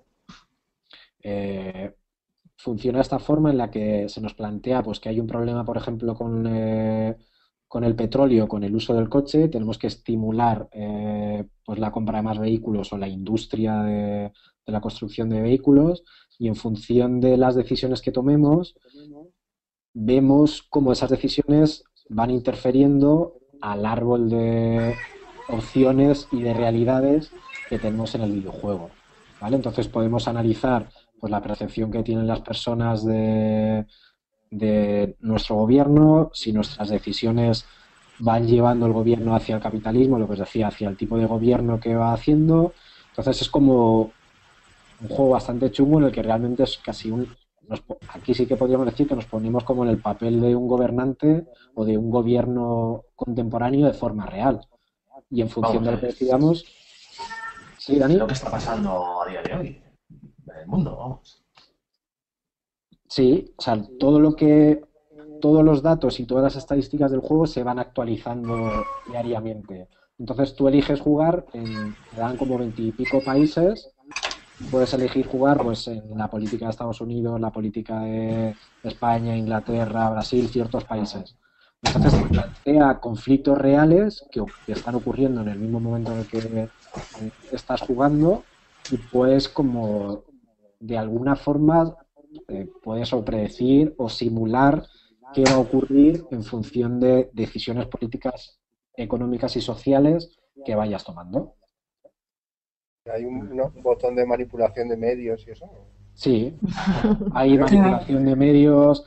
funciona de esta forma en la que se nos plantea pues, que hay un problema, por ejemplo, con el petróleo, con el uso del coche, tenemos que estimular pues la compra de más vehículos o la industria de la construcción de vehículos y en función de las decisiones que tomemos, vemos cómo esas decisiones van interfiriendo al árbol de opciones y de realidades que tenemos en el videojuego, ¿vale? Entonces podemos analizar pues, la percepción que tienen las personas de nuestro gobierno, si nuestras decisiones van llevando el gobierno hacia el capitalismo, lo que os decía, hacia el tipo de gobierno que va haciendo. Entonces es como un juego bastante chungo en el que realmente es casi aquí sí que podríamos decir que nos ponemos como en el papel de un gobernante o de un gobierno contemporáneo de forma real. Y en función de lo que decidamos... Sí, Dani. Es lo que está pasando a día de hoy en el mundo, vamos. Sí, o sea, todos los datos y todas las estadísticas del juego se van actualizando diariamente. Entonces tú eliges jugar te dan como 20 y pico países. Puedes elegir jugar pues en la política de Estados Unidos, la política de España, Inglaterra, Brasil, ciertos países. Entonces te plantea conflictos reales que están ocurriendo en el mismo momento en el que estás jugando y puedes como de alguna forma puedes o predecir o simular qué va a ocurrir en función de decisiones políticas, económicas y sociales que vayas tomando. Hay un botón de manipulación de medios y eso. Sí, hay manipulación de medios,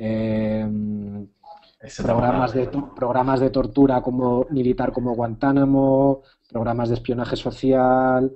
programas de tortura como militar como Guantánamo, programas de espionaje social.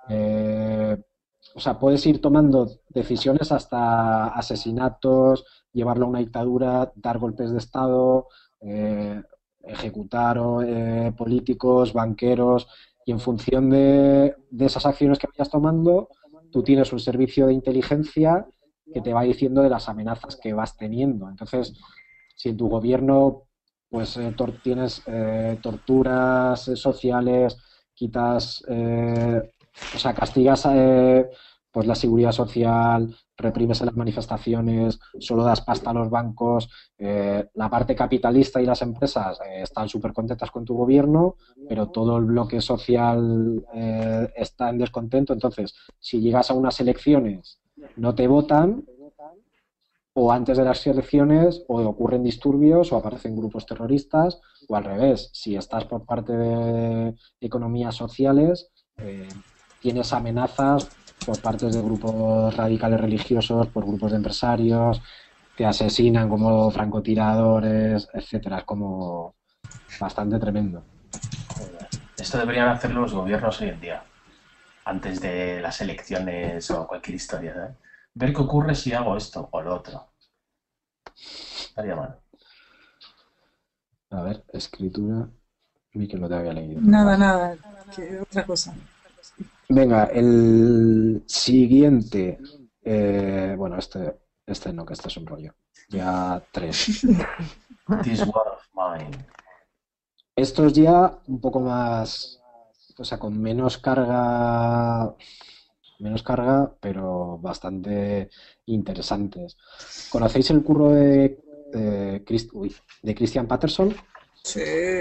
O sea, puedes ir tomando decisiones hasta asesinatos, llevarlo a una dictadura, dar golpes de Estado, ejecutar políticos, banqueros, y en función de esas acciones que vayas tomando, tú tienes un servicio de inteligencia que te va diciendo de las amenazas que vas teniendo. Entonces, si en tu gobierno pues tienes torturas sociales, quitas, o sea, castigas pues la seguridad social, reprimes en las manifestaciones, solo das pasta a los bancos, la parte capitalista y las empresas están súper contentas con tu gobierno, pero todo el bloque social está en descontento. Entonces, si llegas a unas elecciones, no te votan, o antes de las elecciones, o ocurren disturbios, o aparecen grupos terroristas, o al revés, si estás por parte de economías sociales, tienes amenazas por parte de grupos radicales religiosos, por grupos de empresarios, te asesinan como francotiradores, etcétera. Es como bastante tremendo. Joder. Esto deberían hacerlo los gobiernos hoy en día, antes de las elecciones o cualquier historia, ¿eh? Ver qué ocurre si hago esto o lo otro. Estaría mal. A ver, escritura. Vi que no te había leído. Nada, que otra cosa. Venga, el siguiente. Bueno, este no, que este es un rollo. Ya 3. This one of mine. Estos ya un poco más, o sea, con menos carga, pero bastante interesantes. ¿Conocéis el curro de Christian Patterson? Sí.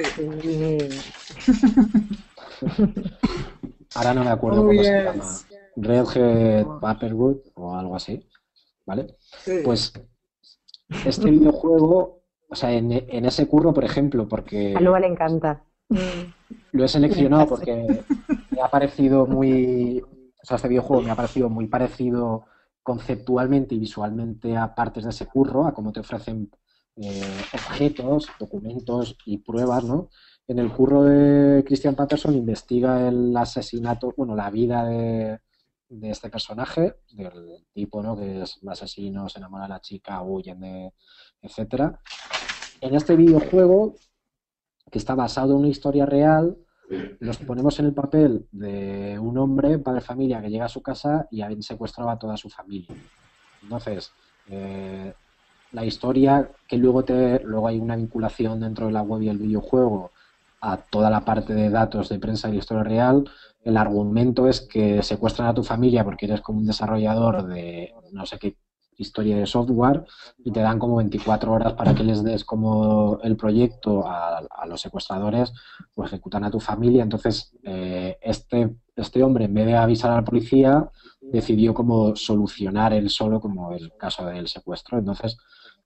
Ahora no me acuerdo Oh, cómo se yes. llama. Redhead Paperwood o algo así, ¿vale? Sí. Pues este videojuego, o sea, en ese curro, por ejemplo, porque A Luba le encanta. lo he seleccionado porque me ha parecido muy, o sea, este videojuego me ha parecido muy parecido conceptualmente y visualmente a partes de ese curro, a cómo te ofrecen objetos, documentos y pruebas, ¿no? En el curro de Christian Patterson investiga el asesinato, bueno, la vida de este personaje, del tipo, ¿no? Que es un asesino, se enamora de la chica, huyen, etcétera. En este videojuego, que está basado en una historia real, los ponemos en el papel de un hombre, padre de familia, que llega a su casa y ha secuestrado a toda su familia. Entonces, la historia, que luego hay una vinculación dentro de la web y el videojuego a toda la parte de datos de prensa y de historia real. El argumento es que secuestran a tu familia porque eres como un desarrollador de no sé qué historia de software y te dan como 24 horas para que les des como el proyecto a los secuestradores, o ejecutan a tu familia. Entonces, este hombre, en vez de avisar a la policía, decidió como solucionar él solo como el caso del secuestro. Entonces,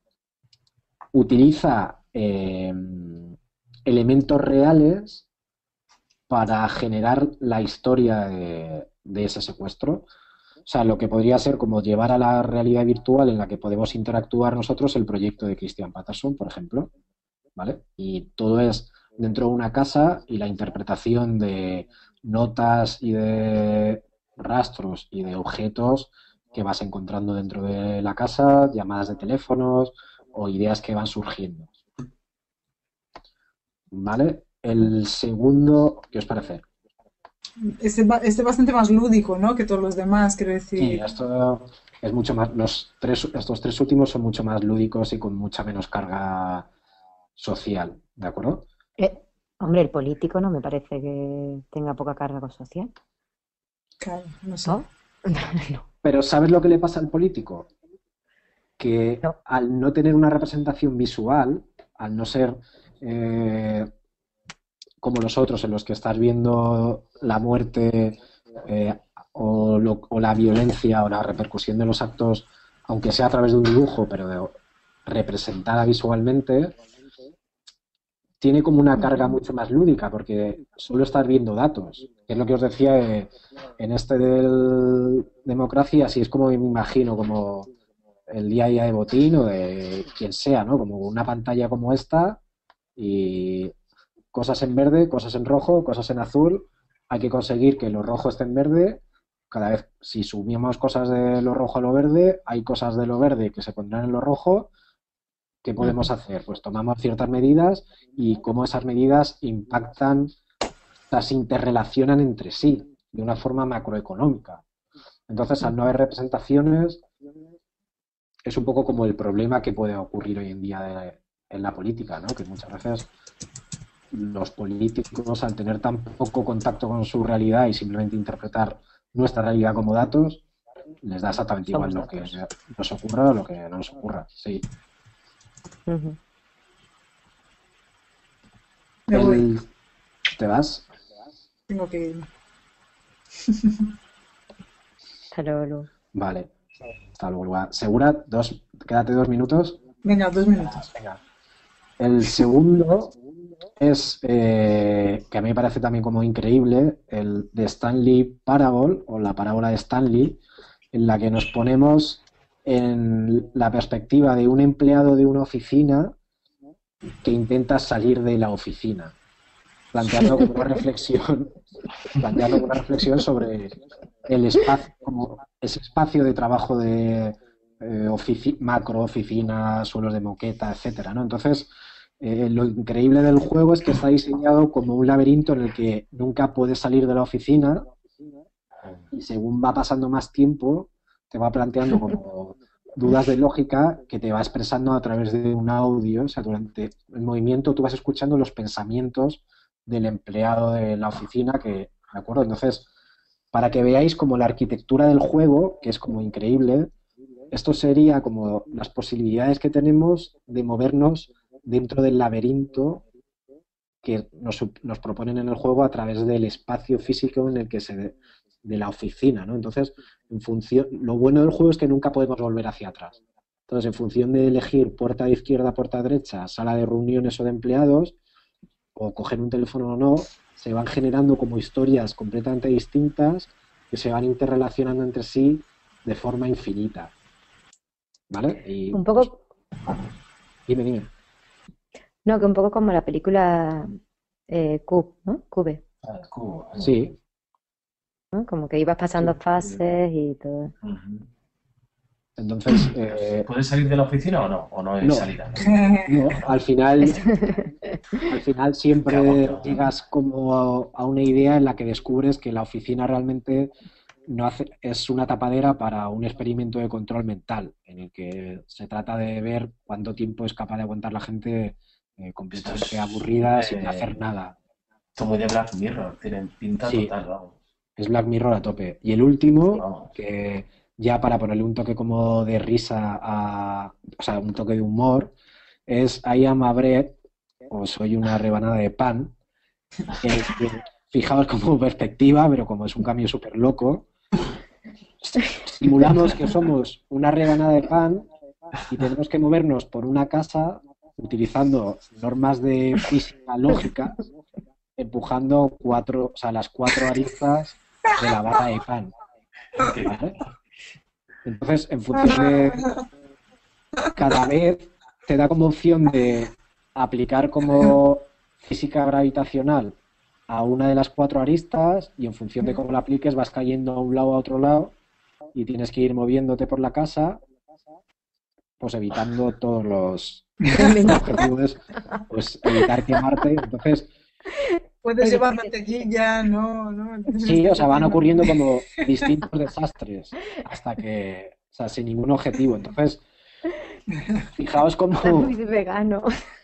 utiliza elementos reales para generar la historia de ese secuestro. O sea, lo que podría ser como llevar a la realidad virtual en la que podemos interactuar nosotros el proyecto de Christian Patterson, por ejemplo, ¿vale? Y todo es dentro de una casa y la interpretación de notas y de rastros y de objetos que vas encontrando dentro de la casa, llamadas de teléfonos o ideas que van surgiendo. ¿Vale? El segundo, ¿qué os parece? Este es bastante más lúdico, ¿no? Que todos los demás, quiero Sí, decir. esto es mucho más. Estos 3 últimos son mucho más lúdicos y con mucha menos carga social, ¿de acuerdo? Hombre, el político no me parece que tenga poca carga social. Claro, no sé. ¿No? No. Pero ¿sabes lo que le pasa al político? Que No. al no tener una representación visual, al no ser como los otros en los que estás viendo la muerte o la violencia o la repercusión de los actos, aunque sea a través de un dibujo, pero representada visualmente, tiene como una carga mucho más lúdica, porque solo estás viendo datos, que es lo que os decía en este del democracia, así es como me imagino, como el día a día de Botín o de quien sea, ¿no? Como una pantalla como esta y cosas en verde, cosas en rojo, cosas en azul. Hay que conseguir que lo rojo esté en verde. Cada vez, si sumamos cosas de lo rojo a lo verde, hay cosas de lo verde que se pondrán en lo rojo. ¿Qué podemos hacer? Pues tomamos ciertas medidas y cómo esas medidas impactan, se interrelacionan entre sí de una forma macroeconómica. Entonces, al no haber representaciones, es un poco como el problema que puede ocurrir hoy en día en la política, ¿no? Que muchas veces los políticos, al tener tan poco contacto con su realidad y simplemente interpretar nuestra realidad como datos, les da exactamente igual Somos lo que datos. nos ocurra o lo que no nos ocurra. Sí. Ujú. Me voy, ¿Te vas? tengo que irme. Hasta luego. Vale. Hasta luego. ¿Segura? Quédate 2 minutos. Venga, 2 minutos. Venga. El segundo es, que a mí me parece también como increíble, el de Stanley Parable, o la parábola de Stanley, en la que nos ponemos en la perspectiva de un empleado de una oficina que intenta salir de la oficina, planteando como una reflexión sobre el espacio, como ese espacio de trabajo de macro, oficina, suelos de moqueta, etcétera, ¿no? Entonces, lo increíble del juego es que está diseñado como un laberinto en el que nunca puedes salir de la oficina y según va pasando más tiempo te va planteando como dudas de lógica que te va expresando a través de un audio. O sea, durante el movimiento tú vas escuchando los pensamientos del empleado de la oficina ¿de acuerdo? Entonces, para que veáis como la arquitectura del juego, que es como increíble, esto sería como las posibilidades que tenemos de movernos dentro del laberinto que nos proponen en el juego a través del espacio físico en el que de la oficina, ¿no? Entonces, lo bueno del juego es que nunca podemos volver hacia atrás. Entonces, en función de elegir puerta de izquierda, puerta derecha, sala de reuniones o de empleados, o coger un teléfono o no, se van generando como historias completamente distintas que se van interrelacionando entre sí de forma infinita. ¿Vale? Y, Un poco, dime. no, que un poco como la película Cube, ¿no? Cube, El cubo. Sí. ¿no? Como que ibas pasando fases y todo. Entonces, ¿Puedes salir de la oficina o no? ¿O no hay no. salida? no, al final Qué siempre agotio. llegas como a una idea en la que descubres que la oficina realmente es una tapadera para un experimento de control mental, en el que se trata de ver cuánto tiempo es capaz de aguantar la gente completamente Esto es, aburrida sin hacer nada. Esto muy de Black Mirror, tienen pinta Sí. total, vamos. Es Black Mirror a tope. Y el último, Vamos. que ya para ponerle un toque como de risa, o sea, un toque de humor, es I am a bread, o soy una rebanada de pan, en el que, fijaos como perspectiva, pero como es un cambio súper loco, simulamos que somos una rebanada de pan y tenemos que movernos por una casa utilizando normas de física lógica, empujando las 4 aristas de la barra de pan. ¿Vale? Entonces, en función de cada vez te da como opción de aplicar como física gravitacional a una de las 4 aristas y en función de cómo la apliques vas cayendo a un lado a otro lado y tienes que ir moviéndote por la casa, pues evitando todos los objetivos, pues evitar quemarte. Entonces, Puedes llevar mantequilla, no. sí, o sea, van ocurriendo como distintos desastres hasta que, o sea, sin ningún objetivo. Entonces, fijaos Está cómo muy vegano.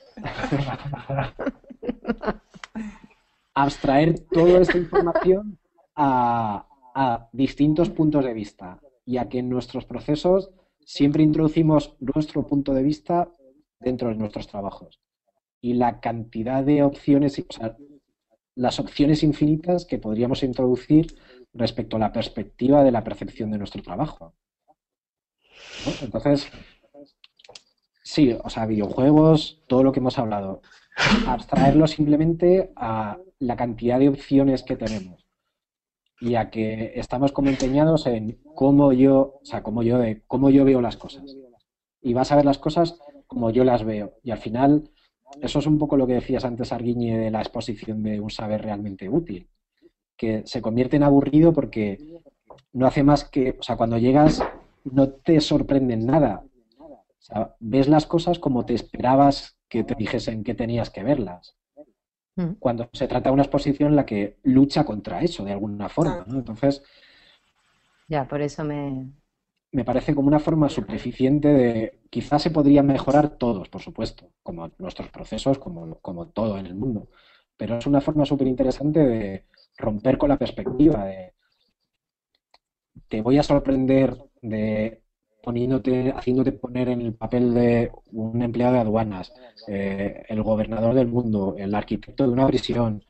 abstraer toda esta información a distintos puntos de vista y a que en nuestros procesos siempre introducimos nuestro punto de vista dentro de nuestros trabajos. Y la cantidad de opciones, o sea, las opciones infinitas que podríamos introducir respecto a la perspectiva de la percepción de nuestro trabajo, ¿no? Entonces, sí, o sea, videojuegos, todo lo que hemos hablado, abstraerlo simplemente a la cantidad de opciones que tenemos y a que estamos como empeñados en cómo yo veo las cosas. Y vas a ver las cosas como yo las veo. Y al final, eso es un poco lo que decías antes, Arguiñe, de la exposición de un saber realmente útil, que se convierte en aburrido porque no hace más que, o sea, cuando llegas no te sorprende nada. O sea, ves las cosas como te esperabas que te dijesen que tenías que verlas. Cuando se trata de una exposición en la que lucha contra eso de alguna forma, ¿no? Entonces, Ya, por eso me me parece como una forma superficiente de, quizás se podrían mejorar todos, por supuesto, como nuestros procesos, como todo en el mundo, pero es una forma súper interesante de romper con la perspectiva de te voy a sorprender de haciéndote poner en el papel de un empleado de aduanas, el gobernador del mundo, el arquitecto de una prisión,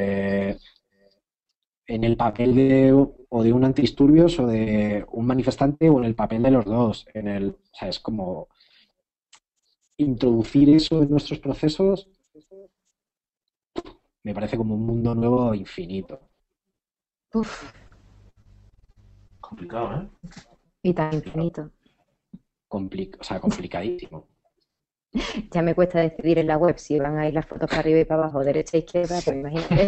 en el papel o de un antidisturbios o de un manifestante o en el papel de los dos. O sea, es como introducir eso en nuestros procesos me parece como un mundo nuevo infinito. Uf, Complicado, ¿eh? y tan infinito. O sea, complicadísimo. Ya me cuesta decidir en la web si van a ir las fotos para arriba y para abajo, derecha e izquierda, pero imagínate.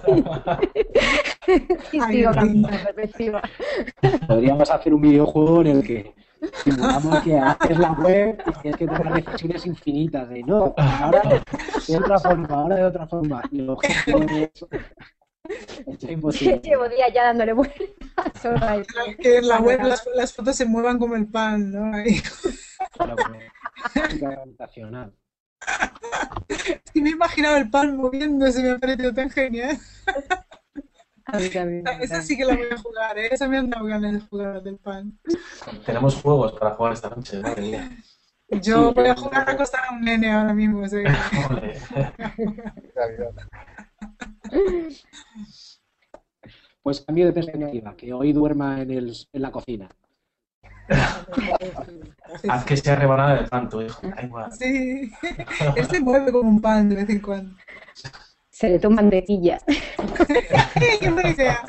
Y Ay, sigo Dios. cambiando de perspectiva. Podríamos hacer un videojuego en el que simulamos que haces la web y tienes que tomar decisiones infinitas de no, ahora de otra forma, ahora de otra forma. Y el objetivo es imposible. Llevo días ya dándole vueltas. Solo a eso. Que en la web las fotos se muevan como el pan, ¿no? Ahí. Claro, como física gravitacional. Sí, me he imaginado el pan moviéndose, me ha parecido tan genial. A mí también. Esa sí que la voy a jugar, ¿eh? Esa me han dado ganas de jugar del pan. Tenemos juegos para jugar esta noche, madre mía. Yo Sí, voy a jugar a acostar a un nene ahora mismo. O sea, Ole. Realidad. Pues cambio de perspectiva, que hoy duerma en la cocina. Haz que sea rebanada de pan, tu hijo. Da igual. sí, él se mueve como un pan de vez en cuando. Se le toman de sillas. ¡Qué buena idea!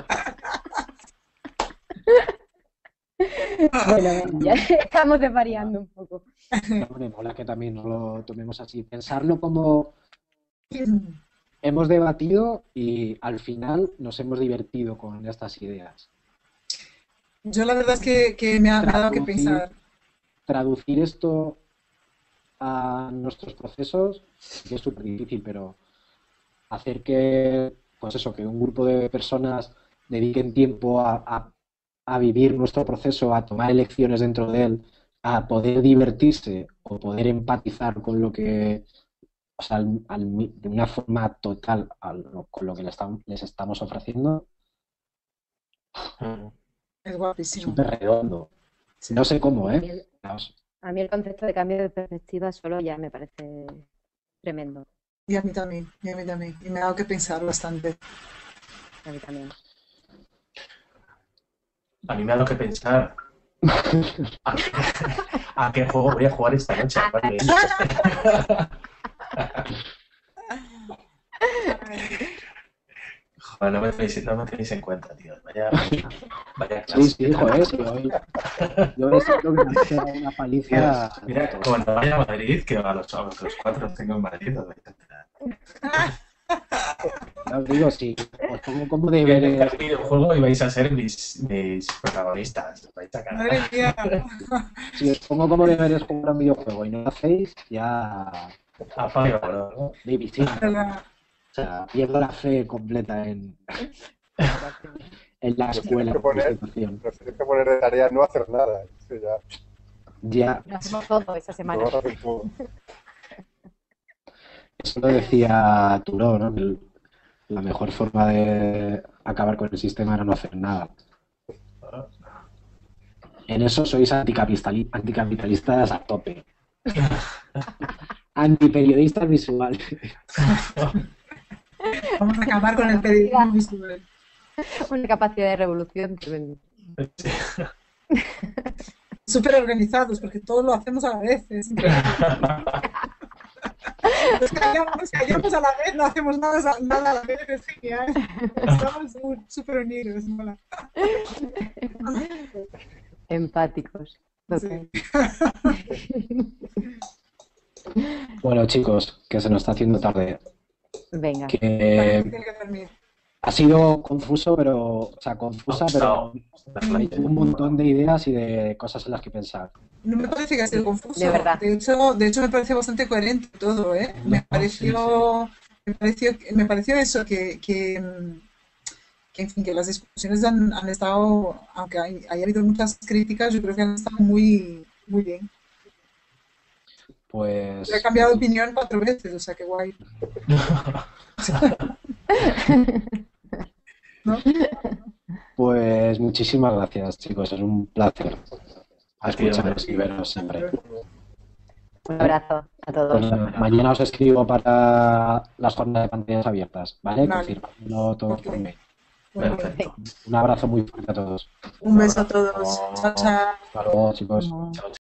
Bueno, ya estamos desvariando un poco. No, me mola que también no lo tomemos así. Pensarlo como hemos debatido y al final nos hemos divertido con estas ideas. Yo la verdad es que me ha dado que pensar. Traducir esto a nuestros procesos que es súper difícil, pero hacer que, pues eso, que un grupo de personas dediquen tiempo a vivir nuestro proceso, a tomar elecciones dentro de él, a poder divertirse o poder empatizar con lo que, o sea, de una forma total con lo que les estamos ofreciendo, Es guapísimo. súper redondo. Sí. No sé cómo, A ¿eh? mí, Vamos. a mí el concepto de cambio de perspectiva solo ya me parece tremendo. Y a mí también, y a mí también. Y me ha dado que pensar bastante. A mí también. A mí me ha dado que pensar a qué juego voy a jugar esta noche. Vale. Joder, no me tenéis en cuenta, tío. Vaya Sí, clase. sí, joder, sí, hoy. Yo siento que me ha pegado una paliza. Mira, cuando vaya a Madrid, que a los 4 tengo en Madrid, os vais a enterar. Ya os digo, sí, os pongo como En el deberes. videojuego y vais a ser mis protagonistas. Os vais a cagar. Madre mía. Si os pongo como deberes jugar a un videojuego y no lo hacéis, ya Apaga y vámonos, ¿no? baby sí. ¿Verdad? O sea, pierdo la fe completa en la escuela. Tienes que poner- en situación. Nos tienes que poner de tarea no hacer nada. Eso ya Lo hacemos todo esa lo semana. vamos a hacer todo. Eso lo decía Turó, ¿no? Que la mejor forma de acabar con el sistema era no hacer nada. En eso sois anticapitalistas a tope. Antiperiodistas visuales. Vamos a acabar con el periodismo visual. Una capacidad de revolución tremenda. Súper organizados, porque todo lo hacemos a la vez. Es increíble. Nos callamos a la vez, no hacemos nada a la vez, es genial. Estamos súper unidos. Mola. Empáticos. Sí. Bueno, chicos, que se nos está haciendo tarde. Venga. Que Tiene que dormir. ha sido confuso, pero, o sea, confusa, pero hay un montón de ideas y de cosas en las que pensar. No me parece que ha sido confuso. De verdad. De hecho me pareció bastante coherente todo, ¿eh? Me pareció eso, en fin, que las discusiones han estado, aunque haya habido muchas críticas, yo creo que han estado muy, muy bien. Pues, Yo he cambiado de opinión 4 veces, o sea, que guay. ¿No? pues muchísimas gracias, chicos. Es un placer A ti, hombre. escucharos y veros siempre. Un abrazo a todos. Pues mañana os escribo para las jornadas de pantallas abiertas, ¿vale? Vale. Confirmando todo Ok. por mail. Bueno, Perfecto. Un abrazo muy fuerte a todos. un beso a todos. Chao, chao. Hasta luego, chicos. Chao,